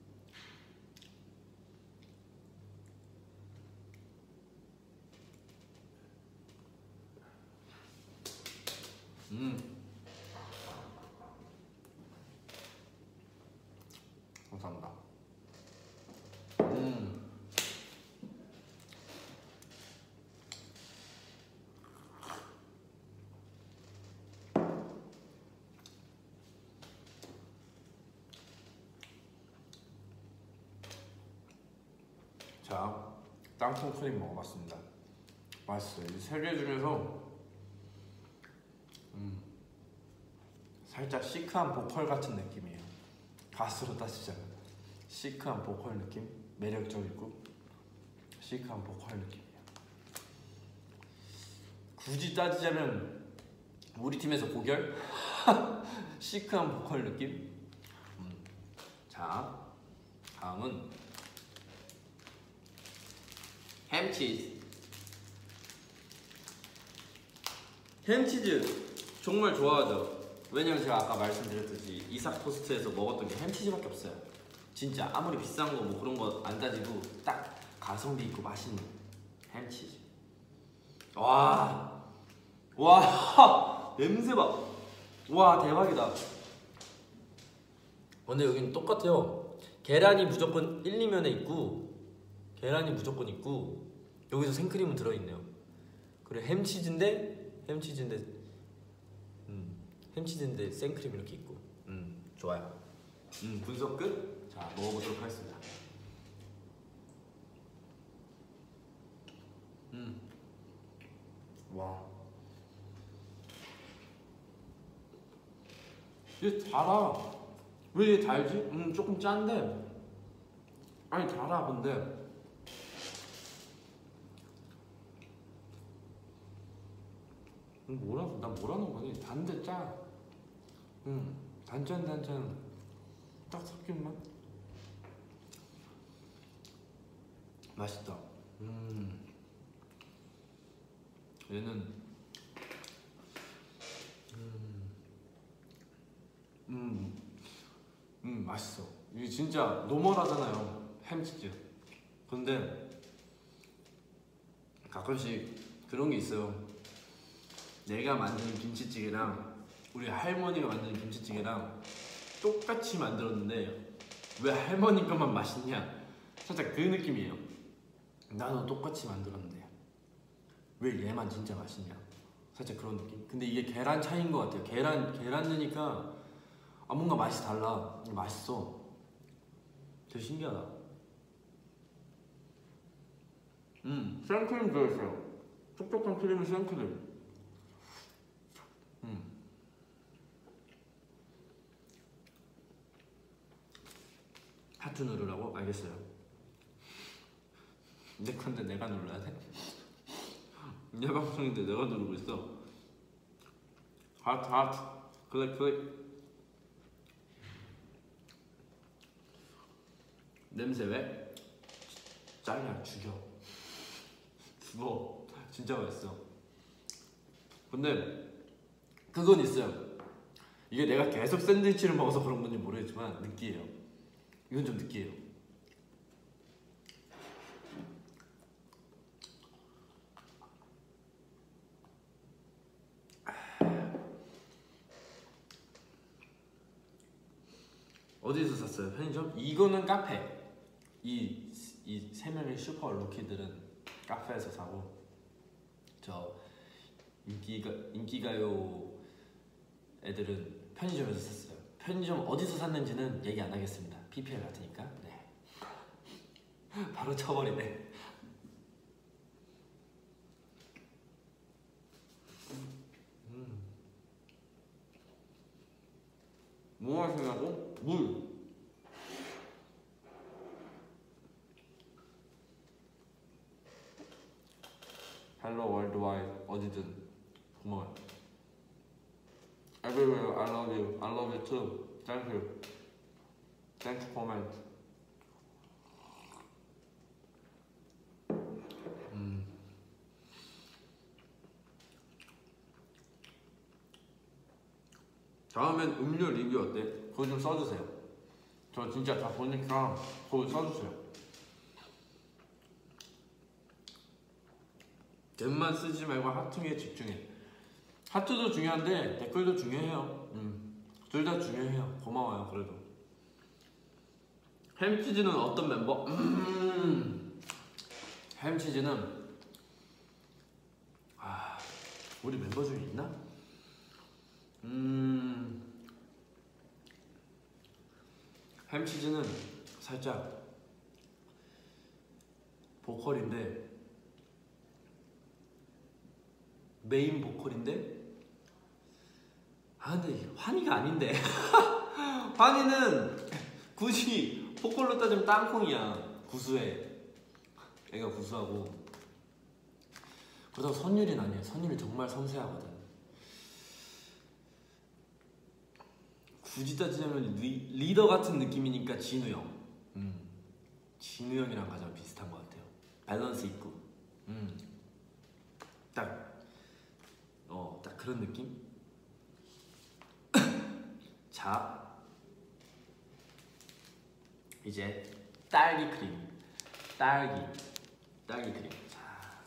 음, 감사합니다. 음, 자, 땅콩 크림 먹어봤습니다. 맛있어요. 이 세 개 중에서 음, 살짝 시크한 보컬 같은 느낌이에요. 가수로 따지자면 시크한 보컬 느낌? 매력적이고 시크한 보컬 느낌이에요. 굳이 따지자면 우리 팀에서 고결? 시크한 보컬 느낌? 음. 자, 다음은 햄치즈. 햄치즈 정말 좋아하죠. 왜냐면 제가 아까 말씀드렸듯이 이삭 토스트에서 먹었던 게 햄치즈밖에 없어요. 진짜 아무리 비싼 거 뭐 그런 거 안 따지고 딱 가성비 있고 맛있는 햄치즈. 와, 와, 냄새 봐. 와, 대박이다. 근데 여기는 똑같아요. 계란이 무조건 일, 이 면에 있고 계란이 무조건 있고 여기서 생크림은 들어있네요. 그리고 햄치즈인데 햄치즈인데 음, 햄치즈인데 생크림 이렇게 있고. 음, 좋아요. 음, 분석 끝. 자, 먹어보도록 하겠습니다. 음, 와, 얘 달아. 왜 얘 달지? 음, 조금 짠데 아니 달아. 근데 뭐라고, 난 뭐라는 거니? 단데 짜. 음, 단짠 단짠 딱 섞인 맛. 맛있다. 음, 얘는 음, 음, 음 맛있어. 이게 진짜 노멀하잖아요, 햄치즈. 근데 가끔씩 그런 게 있어요. 내가 만드는 김치찌개랑 우리 할머니가 만드는 김치찌개랑 똑같이 만들었는데 왜 할머니 것만 맛있냐? 살짝 그 느낌이에요. 나도 똑같이 만들었는데 왜 얘만 진짜 맛있냐? 살짝 그런 느낌. 근데 이게 계란 차이인 것 같아요. 계란 계란 넣으니까 아 뭔가 맛이 달라. 맛있어. 되게 신기하다. 음, 생크림 들어있어요. 촉촉한 크림은 생크림. 음. 하트 누르라고? 알겠어요. 내 건데 내가 눌러야 돼? 내 방송인데 내가 누르고 있어. 하트 하트 클릭 클릭. 냄새 왜? 짤이야 죽여. 죽어. 진짜 맛있어. 근데 그건 있어요. 이게 내가 계속 샌드위치를 먹어서 그런 건지 모르겠지만 느끼해요. 이건 좀 느끼해요. 어디서 샀어요? 편의점? 이거는 카페. 이 이 세 명의 슈퍼 루키들은 카페에서 사고, 저 인기가 인기가요 애들은 편의점에서 샀어요. 편의점 어디서 샀는지는 얘기 안 하겠습니다. 피피엘 같으니까. 네. 바로 쳐버리네. 음. 뭐 마시냐고? 물. 헬로 월드와이드 어디든 고마워요. Everywhere I love you. I love you too. Thank you. Thanks for comment. 음. 다음엔 음료 리뷰 어때? 그거 좀 써주세요. 저 진짜 다 보니까 그거 써주세요. 앱만 쓰지 말고 하트에 집중해. 하트도 중요한데 댓글도 중요해요. 음, 둘 다 중요해요. 고마워요. 그래도 햄치즈는 어떤 멤버? 음, 햄치즈는 아, 우리 멤버 중에 있나? 음, 햄치즈는 살짝 보컬인데, 메인 보컬인데, 아 근데 환희가 아닌데. 환희는 굳이 보컬로 따지면 땅콩이야. 구수해. 애가 구수하고. 그렇다고 선율이는 아니야. 선율이 정말 섬세하거든. 굳이 따지자면 리, 리더 같은 느낌이니까 진우 형. 음, 진우 형이랑 가장 비슷한 것 같아요. 밸런스 있고. 음, 딱 어, 딱 그런 느낌? 자, 이제 딸기 크림. 딸기. 딸기 크림. 자,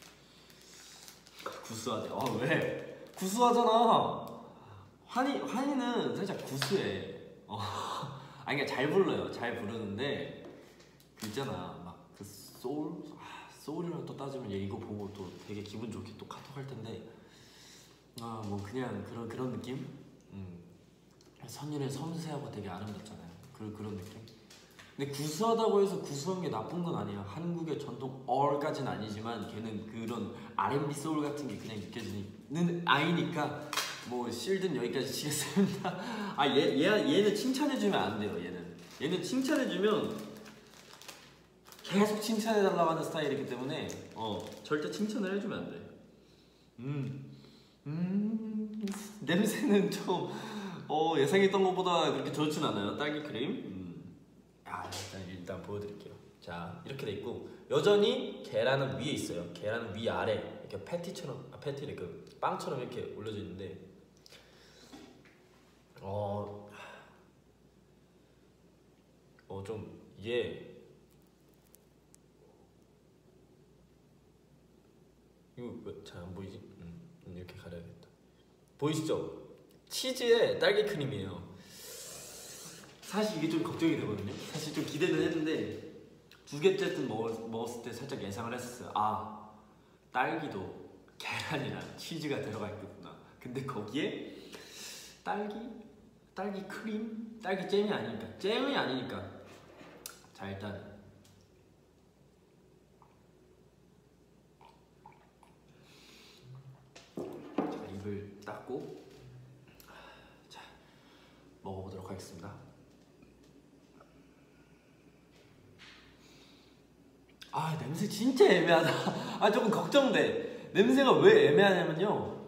구수하대. 어, 왜? 구수하잖아. 환희, 환희는 살짝 구수해. 어. 아니, 그러니까 잘 불러요. 잘 부르는데, 그 있잖아. 막 그 소울? 아, 소울이랑 또 따지면 얘 이거 보고 또 되게 기분 좋게 또 카톡 할 텐데, 아, 뭐 그냥 그런 그런 느낌? 음. 선율의 섬세하고 되게 아름답잖아요. 그, 그런 느낌? 근데 구수하다고 해서 구수한 게 나쁜 건 아니야. 한국의 전통 얼까지는 아니지만 걔는 그런 알앤비 소울 같은 게 그냥 느껴지는 아이니까 뭐 실든 여기까지 치겠습니다. 아, 얘, 얘, 얘는 칭찬해주면 안 돼요. 얘는 얘는 칭찬해주면 계속 칭찬해달라고 하는 스타일이기 때문에 어 절대 칭찬을 해주면 안 돼. 음, 음 냄새는 좀 어, 예상했던 것보다 그렇게 좋진 않아요. 딸기 크림. 음. 아, 일단, 일단 보여드릴게요. 자, 이렇게 돼 있고 여전히 계란은 위에 있어요. 계란은 위 아래 이렇게 패티처럼, 아, 패티래 그 빵처럼 이렇게 올려져 있는데, 어, 어 좀 이게 이거 왜 잘 안 보이지? 음, 이렇게 가려야겠다. 보이시죠? 치즈에 딸기 크림이에요. 사실 이게 좀 걱정이 되거든요. 사실 좀 기대는 했는데 두 개째 먹, 먹었을 때 살짝 예상을 했었어요. 아, 딸기도 계란이랑 치즈가 들어가 있겠구나. 근데 거기에 딸기? 딸기 크림? 딸기 잼이 아니니까 잼이 아니니까 자 일단 자, 입을 닦고 자 먹어보도록 하겠습니다. 아 냄새 진짜 애매하다. 아 조금 걱정돼. 냄새가 왜 애매하냐면요,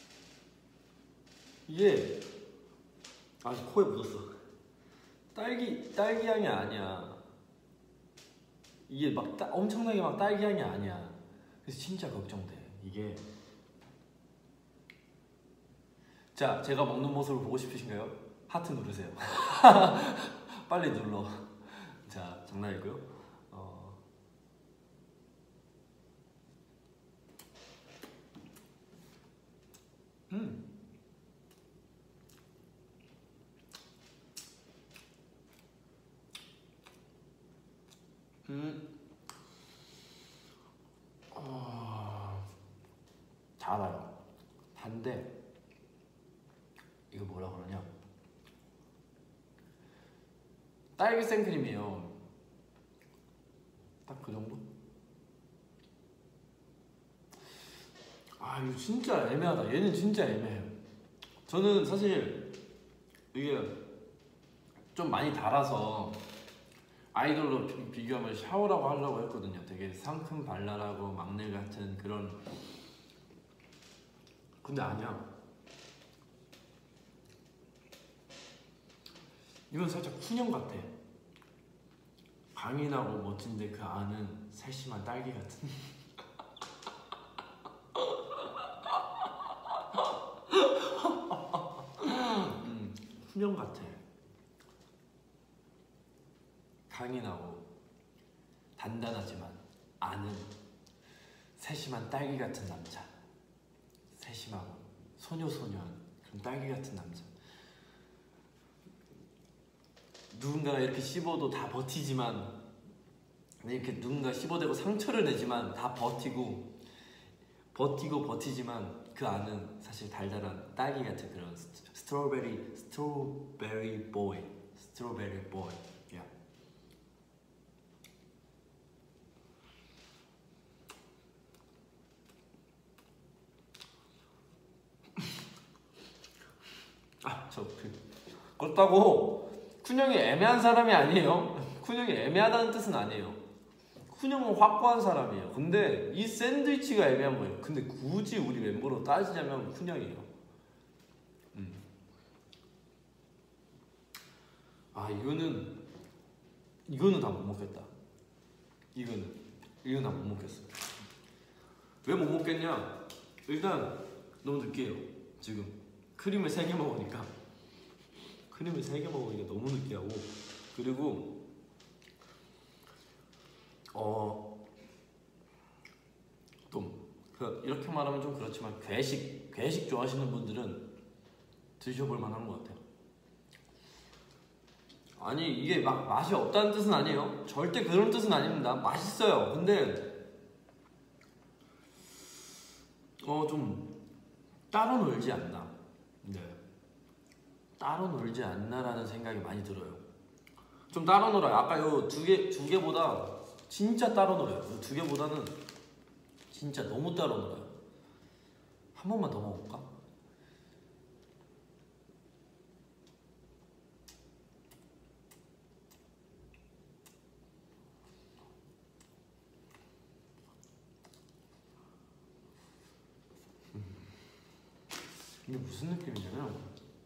이게 아 코에 묻었어. 딸기 딸기 향이 아니야. 이게 막 따, 엄청나게 막 딸기 향이 아니야. 그래서 진짜 걱정돼 이게. 자 제가 먹는 모습을 보고 싶으신가요? 하트 누르세요. 빨리 눌러. 자 장난이고요. 어... 음. 음. 어... 달아요. 단데 이거 뭐라 그러냐? 딸기 생크림이에요. 딱 그 정도? 아 이거 진짜 애매하다. 얘는 진짜 애매해요. 저는 사실 이게 좀 많이 달아서 아이돌로 비, 비교하면 샤오라고 하려고 했거든요. 되게 상큼 발랄하고 막내 같은 그런. 근데 아니야. 이건 살짝 푸념 같아. 강인하고 멋진데 그 안은 세심한 딸기 같은. 음, 푸념 같아. 강인하고 단단하지만 안은 세심한 딸기 같은 남자. 세심하고 소녀소녀한 그런 딸기 같은 남자. 누군가가 이렇게 씹어도 다 버티지만, 이렇게 누군가 씹어대고 상처를 내지만 다 버티고 버티고 버티지만 그 안은 사실 달달한 딸기 같은 그런 스트로베리 스트로베리 보이 스트로베리 보이. 야. 아, 저 그, 그렇다고 쿤형이 애매한 사람이 아니에요. 쿤형이 애매하다는 뜻은 아니에요. 쿤형은 확고한 사람이에요. 근데 이 샌드위치가 애매한 거예요. 근데 굳이 우리 멤버로 따지자면 쿤형이에요. 음. 아 이거는 이거는 다 못 먹겠다. 이거는 이건 다 못 먹겠어. 왜 못 먹겠냐? 일단 너무 느끼해요. 지금 크림을 세 개 먹으니까 크림을 세 개 먹으니까 너무 느끼하고, 그리고 어, 또 그 이렇게 말하면 좀 그렇지만 괴식 괴식 좋아하시는 분들은 드셔볼 만한 것 같아요. 아니 이게 막 맛이 없다는 뜻은 아니에요. 절대 그런 뜻은 아닙니다. 맛있어요. 근데 어 좀 따로 놀지 않나. 네. 따로 놀지 않나라는 생각이 많이 들어요. 좀 따로 놀아요. 아까 요 두 개 두 개보다 진짜 따로 놀아요. 요 두 개보다는 진짜 너무 따로 놀아요. 한 번만 더 먹어볼까? 이게 무슨 느낌이냐면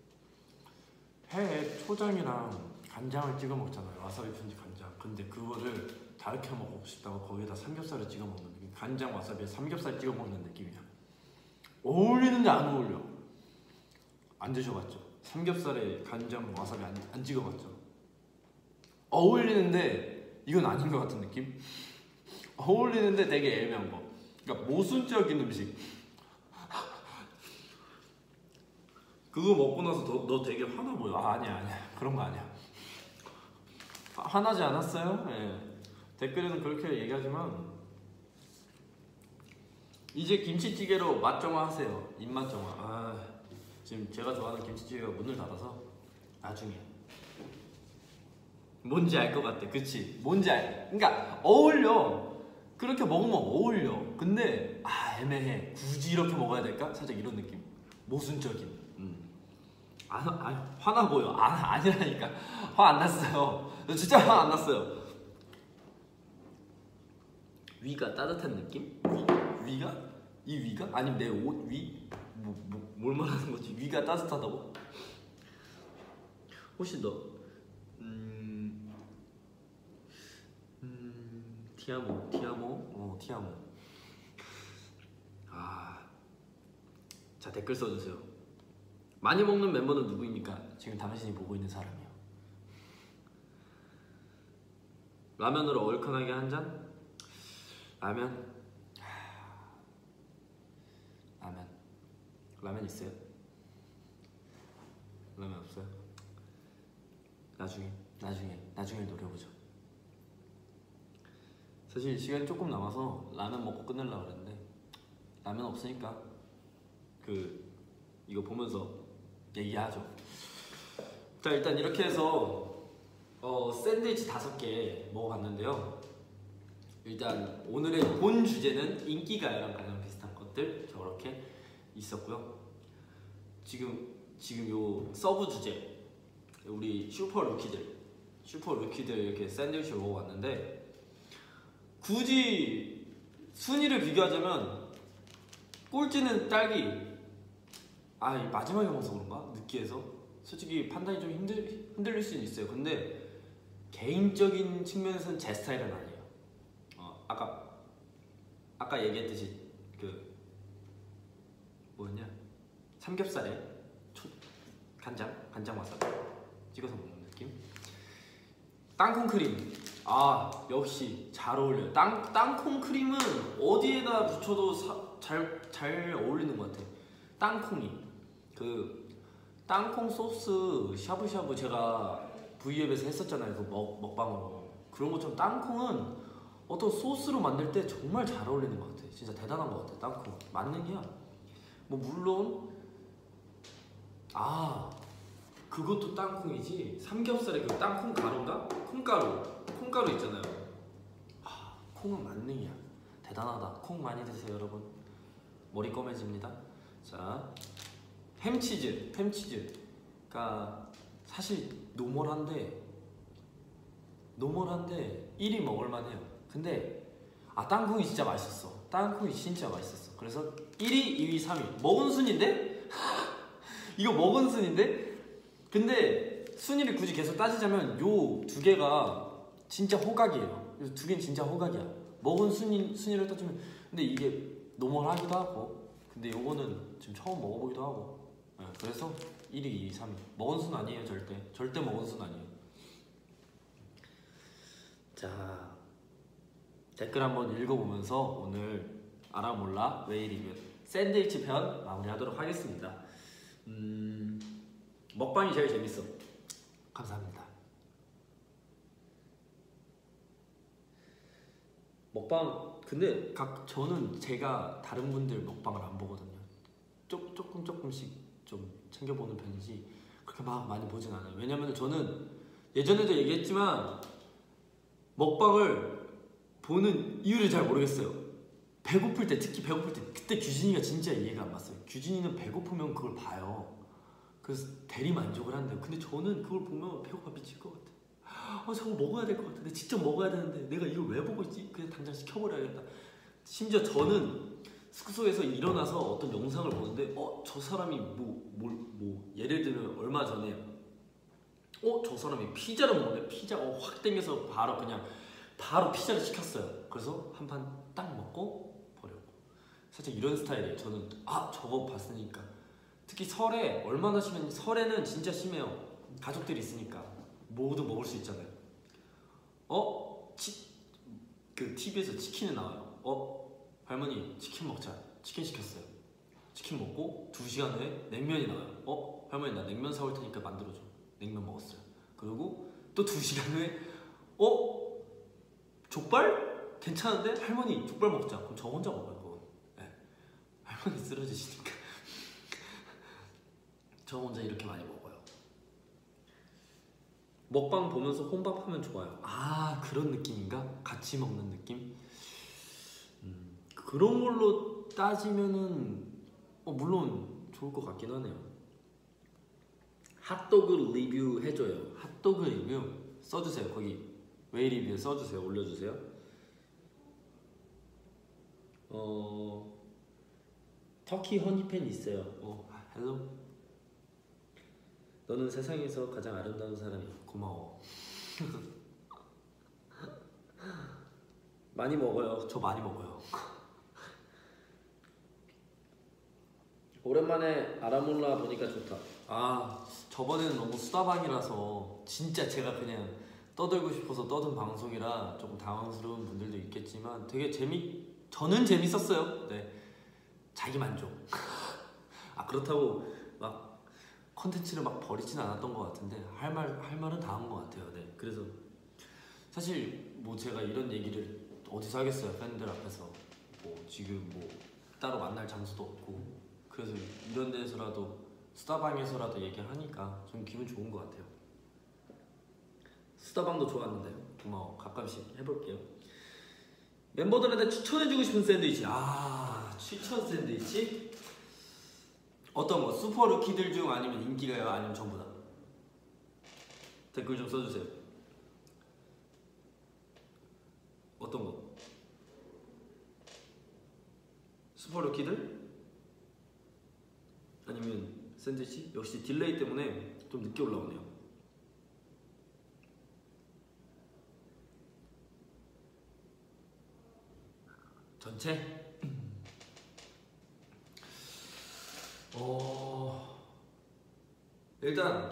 회에 초장이랑 간장을 찍어 먹잖아요. 와사비 편지 간장. 근데 그거를 다르게 먹고 싶다고 거기에다 삼겹살을 찍어 먹는 느낌. 간장 와사비에 삼겹살 찍어 먹는 느낌이야. 어울리는데 안 어울려. 안 드셔봤죠? 삼겹살에 간장 와사비 안, 안 찍어봤죠? 어울리는데 이건 아닌 것 같은 느낌? 어울리는데 되게 애매한 거. 그러니까 모순적인 음식. 그거 먹고 나서 너, 너 되게 화나 보여. 아, 아니야 아니야 그런 거 아니야. 아, 화나지 않았어요? 예. 댓글에는 그렇게 얘기하지만 이제 김치찌개로 맛 정화 하세요. 입맛 정화. 아, 지금 제가 좋아하는 김치찌개가 문을 닫아서 나중에 뭔지 알 것 같아. 그치? 뭔지 알. 그러니까 어울려. 그렇게 먹으면 어울려. 근데 아 애매해. 굳이 이렇게 먹어야 될까? 살짝 이런 느낌. 모순적인. 음. 안, 안, 화나 보여. 아, 아니라니까. 화 안 났어요. 진짜 화 안 났어요. 위가 따뜻한 느낌? 위? 위가? 이 위가? 아니면 내 옷 위? 뭐, 뭐, 뭘 말하는 거지? 위가 따뜻하다고? 혹시 너 음... 음... 티아모, 티아모? 어, 티아모. 아... 자, 댓글 써주세요. 많이 먹는 멤버는 누구입니까? 지금 당신이 보고 있는 사람이요. 라면으로 얼큰하게 한 잔? 라면? 라면 라면 있어요? 라면 없어요? 나중에 나중에 나중에 노려보죠. 사실 시간이 조금 남아서 라면 먹고 끝내려고 그랬는데 라면 없으니까 그 이거 보면서 얘기하죠. 자, 일단 이렇게 해서 어, 샌드위치 다섯 개 먹어봤는데요. 일단 오늘의 본 주제는 인기가요랑 가장 비슷한 것들 저렇게 있었고요. 지금 지금 요 서브 주제 우리 슈퍼 루키들 슈퍼 루키들 이렇게 샌드위치를 먹어봤는데 굳이 순위를 비교하자면 꼴찌는 딸기. 아, 마지막에 먹어서 그런가? 느끼해서 솔직히 판단이 좀 힘들, 흔들릴 수는 있어요. 근데 개인적인 측면에서는 제 스타일은 아니에요. 어, 아까 아까 얘기했듯이 그 뭐였냐? 삼겹살에 초, 간장 간장 와사비 찍어서 먹는 느낌. 땅콩 크림. 아, 역시 잘 어울려요. 땅 땅콩 크림은 어디에다 붙여도 잘 잘 어울리는 것 같아. 땅콩이 그 땅콩 소스 샤브샤브 제가 브이앱에서 했었잖아요. 그 먹, 먹방으로. 그런 것처럼 땅콩은 어떤 소스로 만들 때 정말 잘 어울리는 것 같아. 진짜 대단한 것 같아. 땅콩 만능이야. 뭐 물론 아 그것도 땅콩이지. 삼겹살에 그 땅콩 가루인가? 콩가루 콩가루 있잖아요. 아, 콩은 만능이야. 대단하다. 콩 많이 드세요 여러분. 머리 검해집니다. 자, 햄치즈 햄치즈가 사실 노멀한데 노멀한데 일 위 먹을만해요. 근데 아, 땅콩이 진짜 맛있었어. 땅콩이 진짜 맛있었어. 그래서 일 위, 이 위, 삼 위 먹은 순인데? 이거 먹은 순인데? 근데 순위를 굳이 계속 따지자면 요 두 개가 진짜 호각이에요. 이 두 개는 진짜 호각이야. 먹은 순위, 순위를 따지면 근데 이게 노멀하기도 하고 근데 요거는 지금 처음 먹어보기도 하고 네, 그래서 일 위, 이 위, 삼 위 먹은 순 아니에요. 절대 절대 먹은 순 아니에요. 자, 댓글 한번 읽어보면서 오늘 알아 몰라 왜 이리면 샌드위치 편 마무리하도록 하겠습니다. 음, 먹방이 제일 재밌어. 감사합니다. 먹방 근데 각 저는 제가 다른 분들 먹방을 안 보거든요. 조, 조금 조금씩 좀 챙겨보는 편이지 그렇게 막 많이 보진 않아요. 왜냐면 저는 예전에도 얘기했지만 먹방을 보는 이유를 잘 모르겠어요. 배고플 때, 특히 배고플 때 그때 규진이가 진짜 이해가 안 갔어요. 규진이는 배고프면 그걸 봐요. 그래서 대리 만족을 한대요. 근데 저는 그걸 보면 배고파 미칠 것 같아. 아, 저거 먹어야 될 것 같아. 내가 직접 먹어야 되는데 내가 이걸 왜 보고 있지? 그냥 당장 시켜버려야겠다. 심지어 저는 숙소에서 일어나서 어떤 영상을 보는데 어? 저 사람이 뭐, 뭘, 뭐 예를 들면 얼마 전에 어? 저 사람이 피자를 먹는데 피자가 확 땡겨서 바로 그냥 바로 피자를 시켰어요. 그래서 한 판 딱 먹고 버려고. 살짝 이런 스타일이에요. 저는 아 저거 봤으니까. 특히 설에 얼마나 심했니? 설에는 진짜 심해요. 가족들이 있으니까 모두 먹을 수 있잖아요. 어? 치, 그 티비에서 치킨이 나와요. 어? 할머니 치킨 먹자. 치킨 시켰어요. 치킨 먹고 두 시간 후에 냉면이 나와요. 어? 할머니 나 냉면 사올 테니까 만들어줘. 냉면 먹었어요. 그리고 또 두 시간 후에 어? 족발? 괜찮은데? 할머니 족발 먹자. 그럼 저 혼자 먹어요. 그건. 네. 할머니 쓰러지시니까 저 혼자 이렇게 많이 먹어요. 먹방 보면서 혼밥하면 좋아요. 아 그런 느낌인가? 같이 먹는 느낌? 음, 그런 걸로 따지면은 어, 물론 좋을 것 같긴 하네요. 핫도그 리뷰 해줘요. 핫도그 리뷰 써주세요. 거기 웨이 리뷰에 써주세요. 올려주세요. 어 터키 허니팬 있어요. 어 헬로. 너는 세상에서 가장 아름다운 사람이야. 고마워. 많이 먹어요. 저 많이 먹어요. 오랜만에 아라몰라 보니까 좋다. 아 저번에는 너무 수다방이라서 진짜 제가 그냥 떠들고 싶어서 떠든 방송이라 조금 당황스러운 분들도 있겠지만 되게 재미 저는 재밌었어요. 네 자기 만족. 아 그렇다고 막 컨텐츠를 막 버리진 않았던 것 같은데 할 말 할 말은 다 한 것 같아요. 네 그래서 사실 뭐 제가 이런 얘기를 어디서 하겠어요. 팬들 앞에서 뭐 지금 뭐 따로 만날 장소도 없고. 그래서 이런 데서라도 수다방에서라도 얘기를 하니까 좀 기분 좋은 것 같아요. 수다방도 좋았는데요. 고마워. 가끔씩 해볼게요. 멤버들한테 추천해주고 싶은 샌드위치. 아 추천 샌드위치? 어떤 거? 슈퍼루키들 중 아니면 인기가요? 아니면 전부 다? 댓글 좀 써주세요. 어떤 거? 슈퍼루키들? 아니면 샌드위치? 역시 딜레이 때문에 좀 늦게 올라오네요. 전체? 어... 일단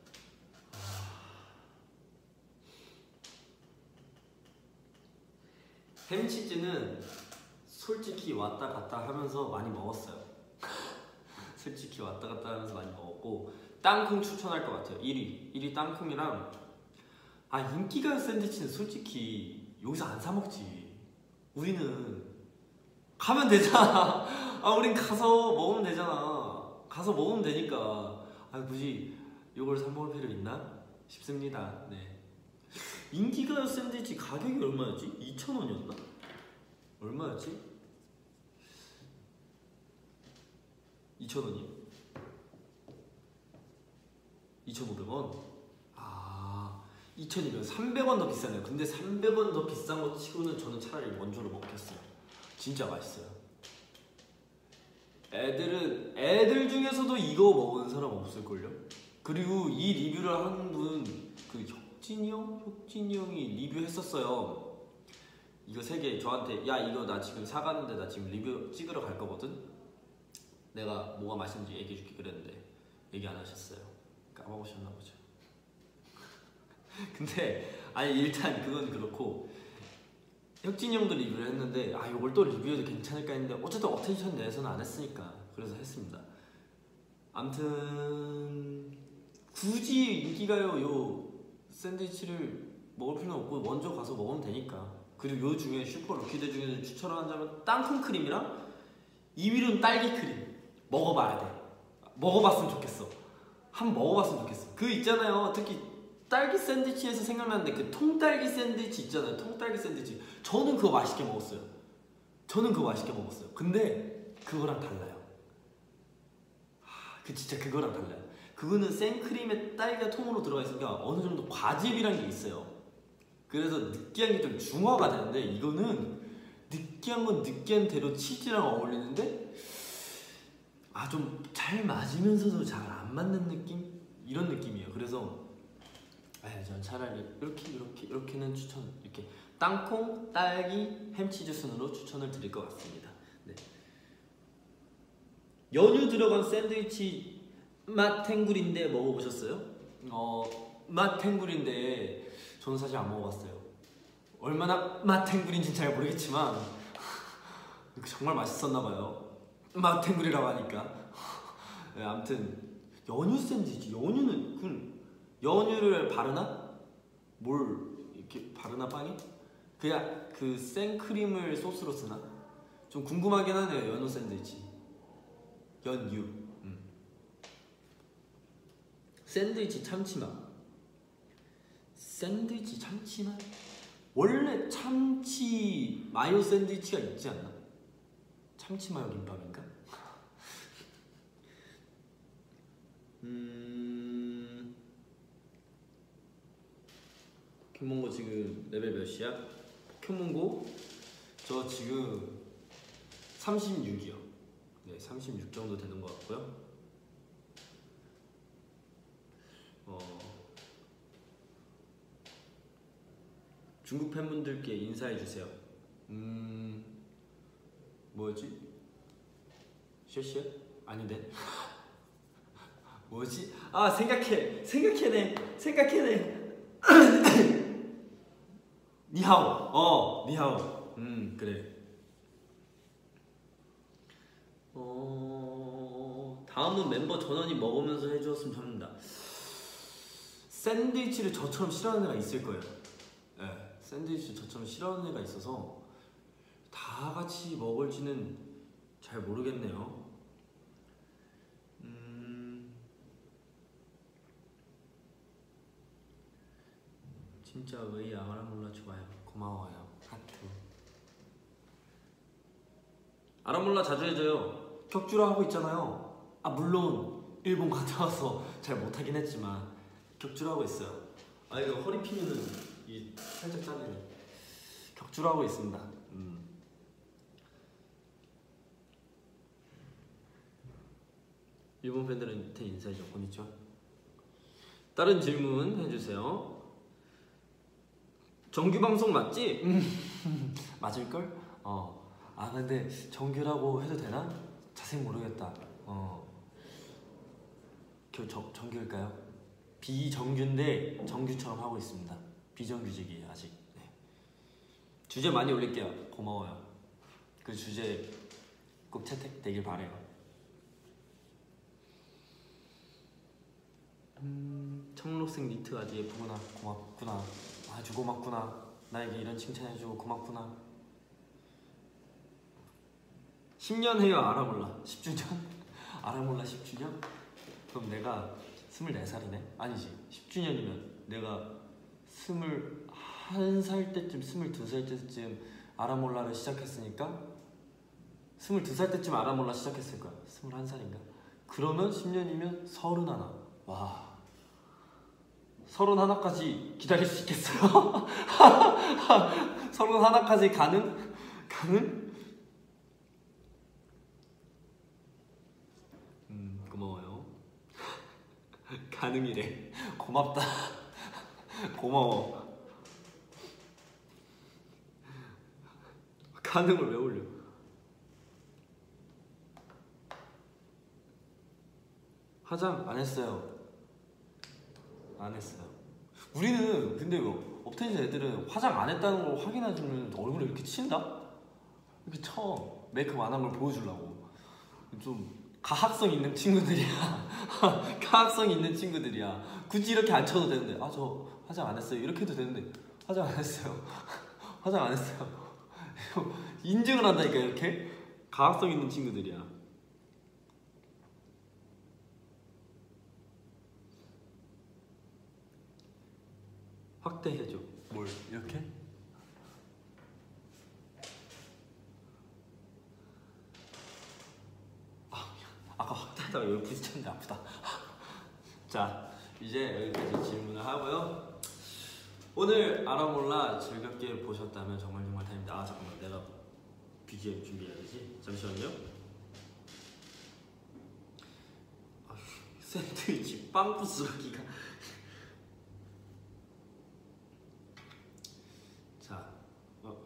햄치즈는 솔직히 왔다 갔다 하면서 많이 먹었어요. 솔직히 왔다 갔다 하면서 많이 먹었고 땅콩 추천할 것 같아요. 일 위 일 위 땅콩이랑 아 인기가요 샌드위치는 솔직히 여기서 안 사 먹지. 우리는 가면 되잖아. 아 우린 가서 먹으면 되잖아. 가서 먹으면 되니까 아 굳이 이걸 사 먹을 필요 있나 싶습니다. 네 인기가요 샌드위치 가격이 얼마였지? 이천 원이었나? 얼마였지? 이천 원이요? 이천오백 원? 아 이천이면 삼백 원 더 비싸네요. 근데 삼백 원 더 비싼 거 치고는 저는 차라리 원조로 먹겠어요. 진짜 맛있어요. 애들은 애들 중에서도 이거 먹은 사람 없을걸요? 그리고 이 리뷰를 하는 분 그 혁진이 형? 혁진이 형이 리뷰했었어요. 이거 세 개 저한테 야 이거 나 지금 사가는데 나 지금 리뷰 찍으러 갈 거거든? 내가 뭐가 맛있는지 얘기해줄게 그랬는데 얘기 안 하셨어요. 까먹으셨나 보죠. 근데 아니 일단 그건 그렇고 혁진이 형도 리뷰를 했는데 아 이걸 또 리뷰해도 괜찮을까 했는데 어쨌든 어텐션 내에서는 안 했으니까 그래서 했습니다. 암튼 굳이 인기가요 요 샌드위치를 먹을 필요는 없고 먼저 가서 먹으면 되니까. 그리고 요 중에 슈퍼 루키들 중에서 추천하자면 땅콩 크림이랑 이 위로는 딸기 크림 먹어봐야 돼. 먹어봤으면 좋겠어. 한번 먹어봤으면 좋겠어. 그 있잖아요. 특히 딸기 샌드위치에서 생각나는데 그 통딸기 샌드위치 있잖아요. 통딸기 샌드위치. 저는 그거 맛있게 먹었어요. 저는 그거 맛있게 먹었어요. 근데 그거랑 달라요. 하, 그 진짜 그거랑 달라요. 그거는 생크림에 딸기가 통으로 들어가 있으니까 어느 정도 과즙이란 게 있어요. 그래서 느끼한 게 좀 중화가 되는데 이거는 느끼한 건 느끼한 대로 치즈랑 어울리는데 아 좀 잘 맞으면서도 잘 안 맞는 느낌? 이런 느낌이에요. 그래서 아, 전 차라리 이렇게 이렇게 이렇게는 추천 이렇게 땅콩, 딸기, 햄치즈 순으로 추천을 드릴 것 같습니다. 네. 연유 들어간 샌드위치 맛 탱구리인데 먹어보셨어요? 어, 맛 탱구리인데 저는 사실 안 먹어봤어요. 얼마나 맛탱구리인지 잘 모르겠지만 정말 맛있었나봐요. 맛탱구리라고 하니까. 네, 아무튼 연유 샌드위치. 연유는 그 연유를 바르나? 뭘 이렇게 바르나 빵에? 그냥 그 생크림을 소스로 쓰나? 좀 궁금하긴 하네요. 연유 샌드위치. 연유. 음. 샌드위치 참치맛. 샌드위치 참치맛? 원래 참치 마요 샌드위치가 있지 않나? 참치 마요 김밥인가? 음... 포켓몬고 지금 레벨 몇이야? 포켓몬고 저 지금 삼십육이요. 네, 삼십육 정도 되는 것 같고요. 어... 중국 팬분들께 인사해주세요. 음... 뭐였지? 쉐쉐? 아닌데? 뭐지? 아 생각해! 생각해내! 생각해내! 니하오! 어! 니하오! 음 그래. 어... 다음은 멤버 전원이 먹으면서 해주었으면 합니다. 샌드위치를 저처럼 싫어하는 애가 있을 거예요. 네. 샌드위치 저처럼 싫어하는 애가 있어서 다 같이 먹을지는 잘 모르겠네요. 음... 진짜 왜 아라몰라 좋아요. 고마워요. 하트. 아라몰라 자주 해줘요. 격주로 하고 있잖아요. 아 물론 일본 갔다 와서 잘 못하긴 했지만 격주로 하고 있어요. 아 이거 허리 피면은 이 살짝 잘리네. 격주로 하고 있습니다. 음. 일본 팬들한테 인사해줘. 고니치와. 다른 질문 해주세요. 정규 방송 맞지? 맞을걸? 어. 아 근데 정규라고 해도 되나? 자세히 모르겠다. 어. 겨, 저, 정규일까요? 비정규인데 정규처럼 하고 있습니다. 비정규직이에요 아직. 네. 주제 많이 올릴게요. 고마워요. 그 주제 꼭 채택되길 바래요. 음, 청록색 니트 아주 예쁘구나. 고맙구나. 아주 고맙구나. 나에게 이런 칭찬해주고 고맙구나. 십 년 해요. 아라몰라 십 주년? 아라몰라 십 주년? 그럼 내가 스물네 살이네? 아니지 십 주년이면 내가 스물한 살 때쯤 스물두 살 때쯤 아라몰라를 시작했으니까 스물두 살 때쯤 아라몰라 시작했을 거야. 스물한 살인가? 그러면 십 년이면 서른하나. 와 서른하나까지 기다릴 수 있겠어요? 서른하나까지 가능? 가능? 음 고마워요. 가능이래. 고맙다. 고마워. 가능을 왜 올려? 화장 안 했어요. 안 했어요. 우리는 근데 뭐 업텐션 애들은 화장 안 했다는 걸 확인해주면 얼굴에 이렇게 친다? 이렇게 쳐. 메이크업 안 한 걸 보여주려고. 좀 가학성 있는 친구들이야. 가학성 있는 친구들이야. 굳이 이렇게 안 쳐도 되는데 아 저 화장 안 했어요 이렇게 해도 되는데 화장 안 했어요. 화장 안 했어요. 인증을 한다니까. 이렇게 가학성 있는 친구들이야. 확대해줘. 뭘 이렇게? 아, 아까 확대하다가 여기 부딪혔는데 아프다. 자 이제 여기까지 질문을 하고요. 오늘 아라몰라 즐겁게 보셨다면 정말 정말 다행입니다. 아 잠깐만 내가 비지엠 준비해야지. 잠시만요. 아, 샌드위치 빵 부스러기가. 자, 어.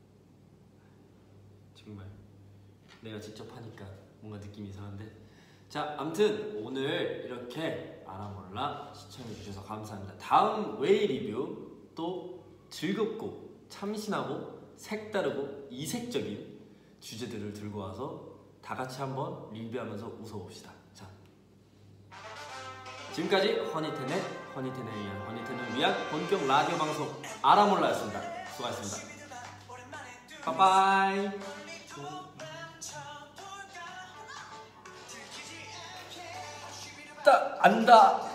정말 내가 직접 하니까 뭔가 느낌이 이상한데. 자, 아무튼 오늘 이렇게 아라몰라 시청해주셔서 감사합니다. 다음 웨이 리뷰 또 즐겁고 참신하고 색다르고 이색적인 주제들을 들고 와서 다 같이 한번 리뷰하면서 웃어봅시다. 자, 지금까지 허니텐의 허니텐에 의한 허니텐을 위한 본격 라디오 방송 아라몰라였습니다. 수고하셨습니다. 빠빠이. 따 안다.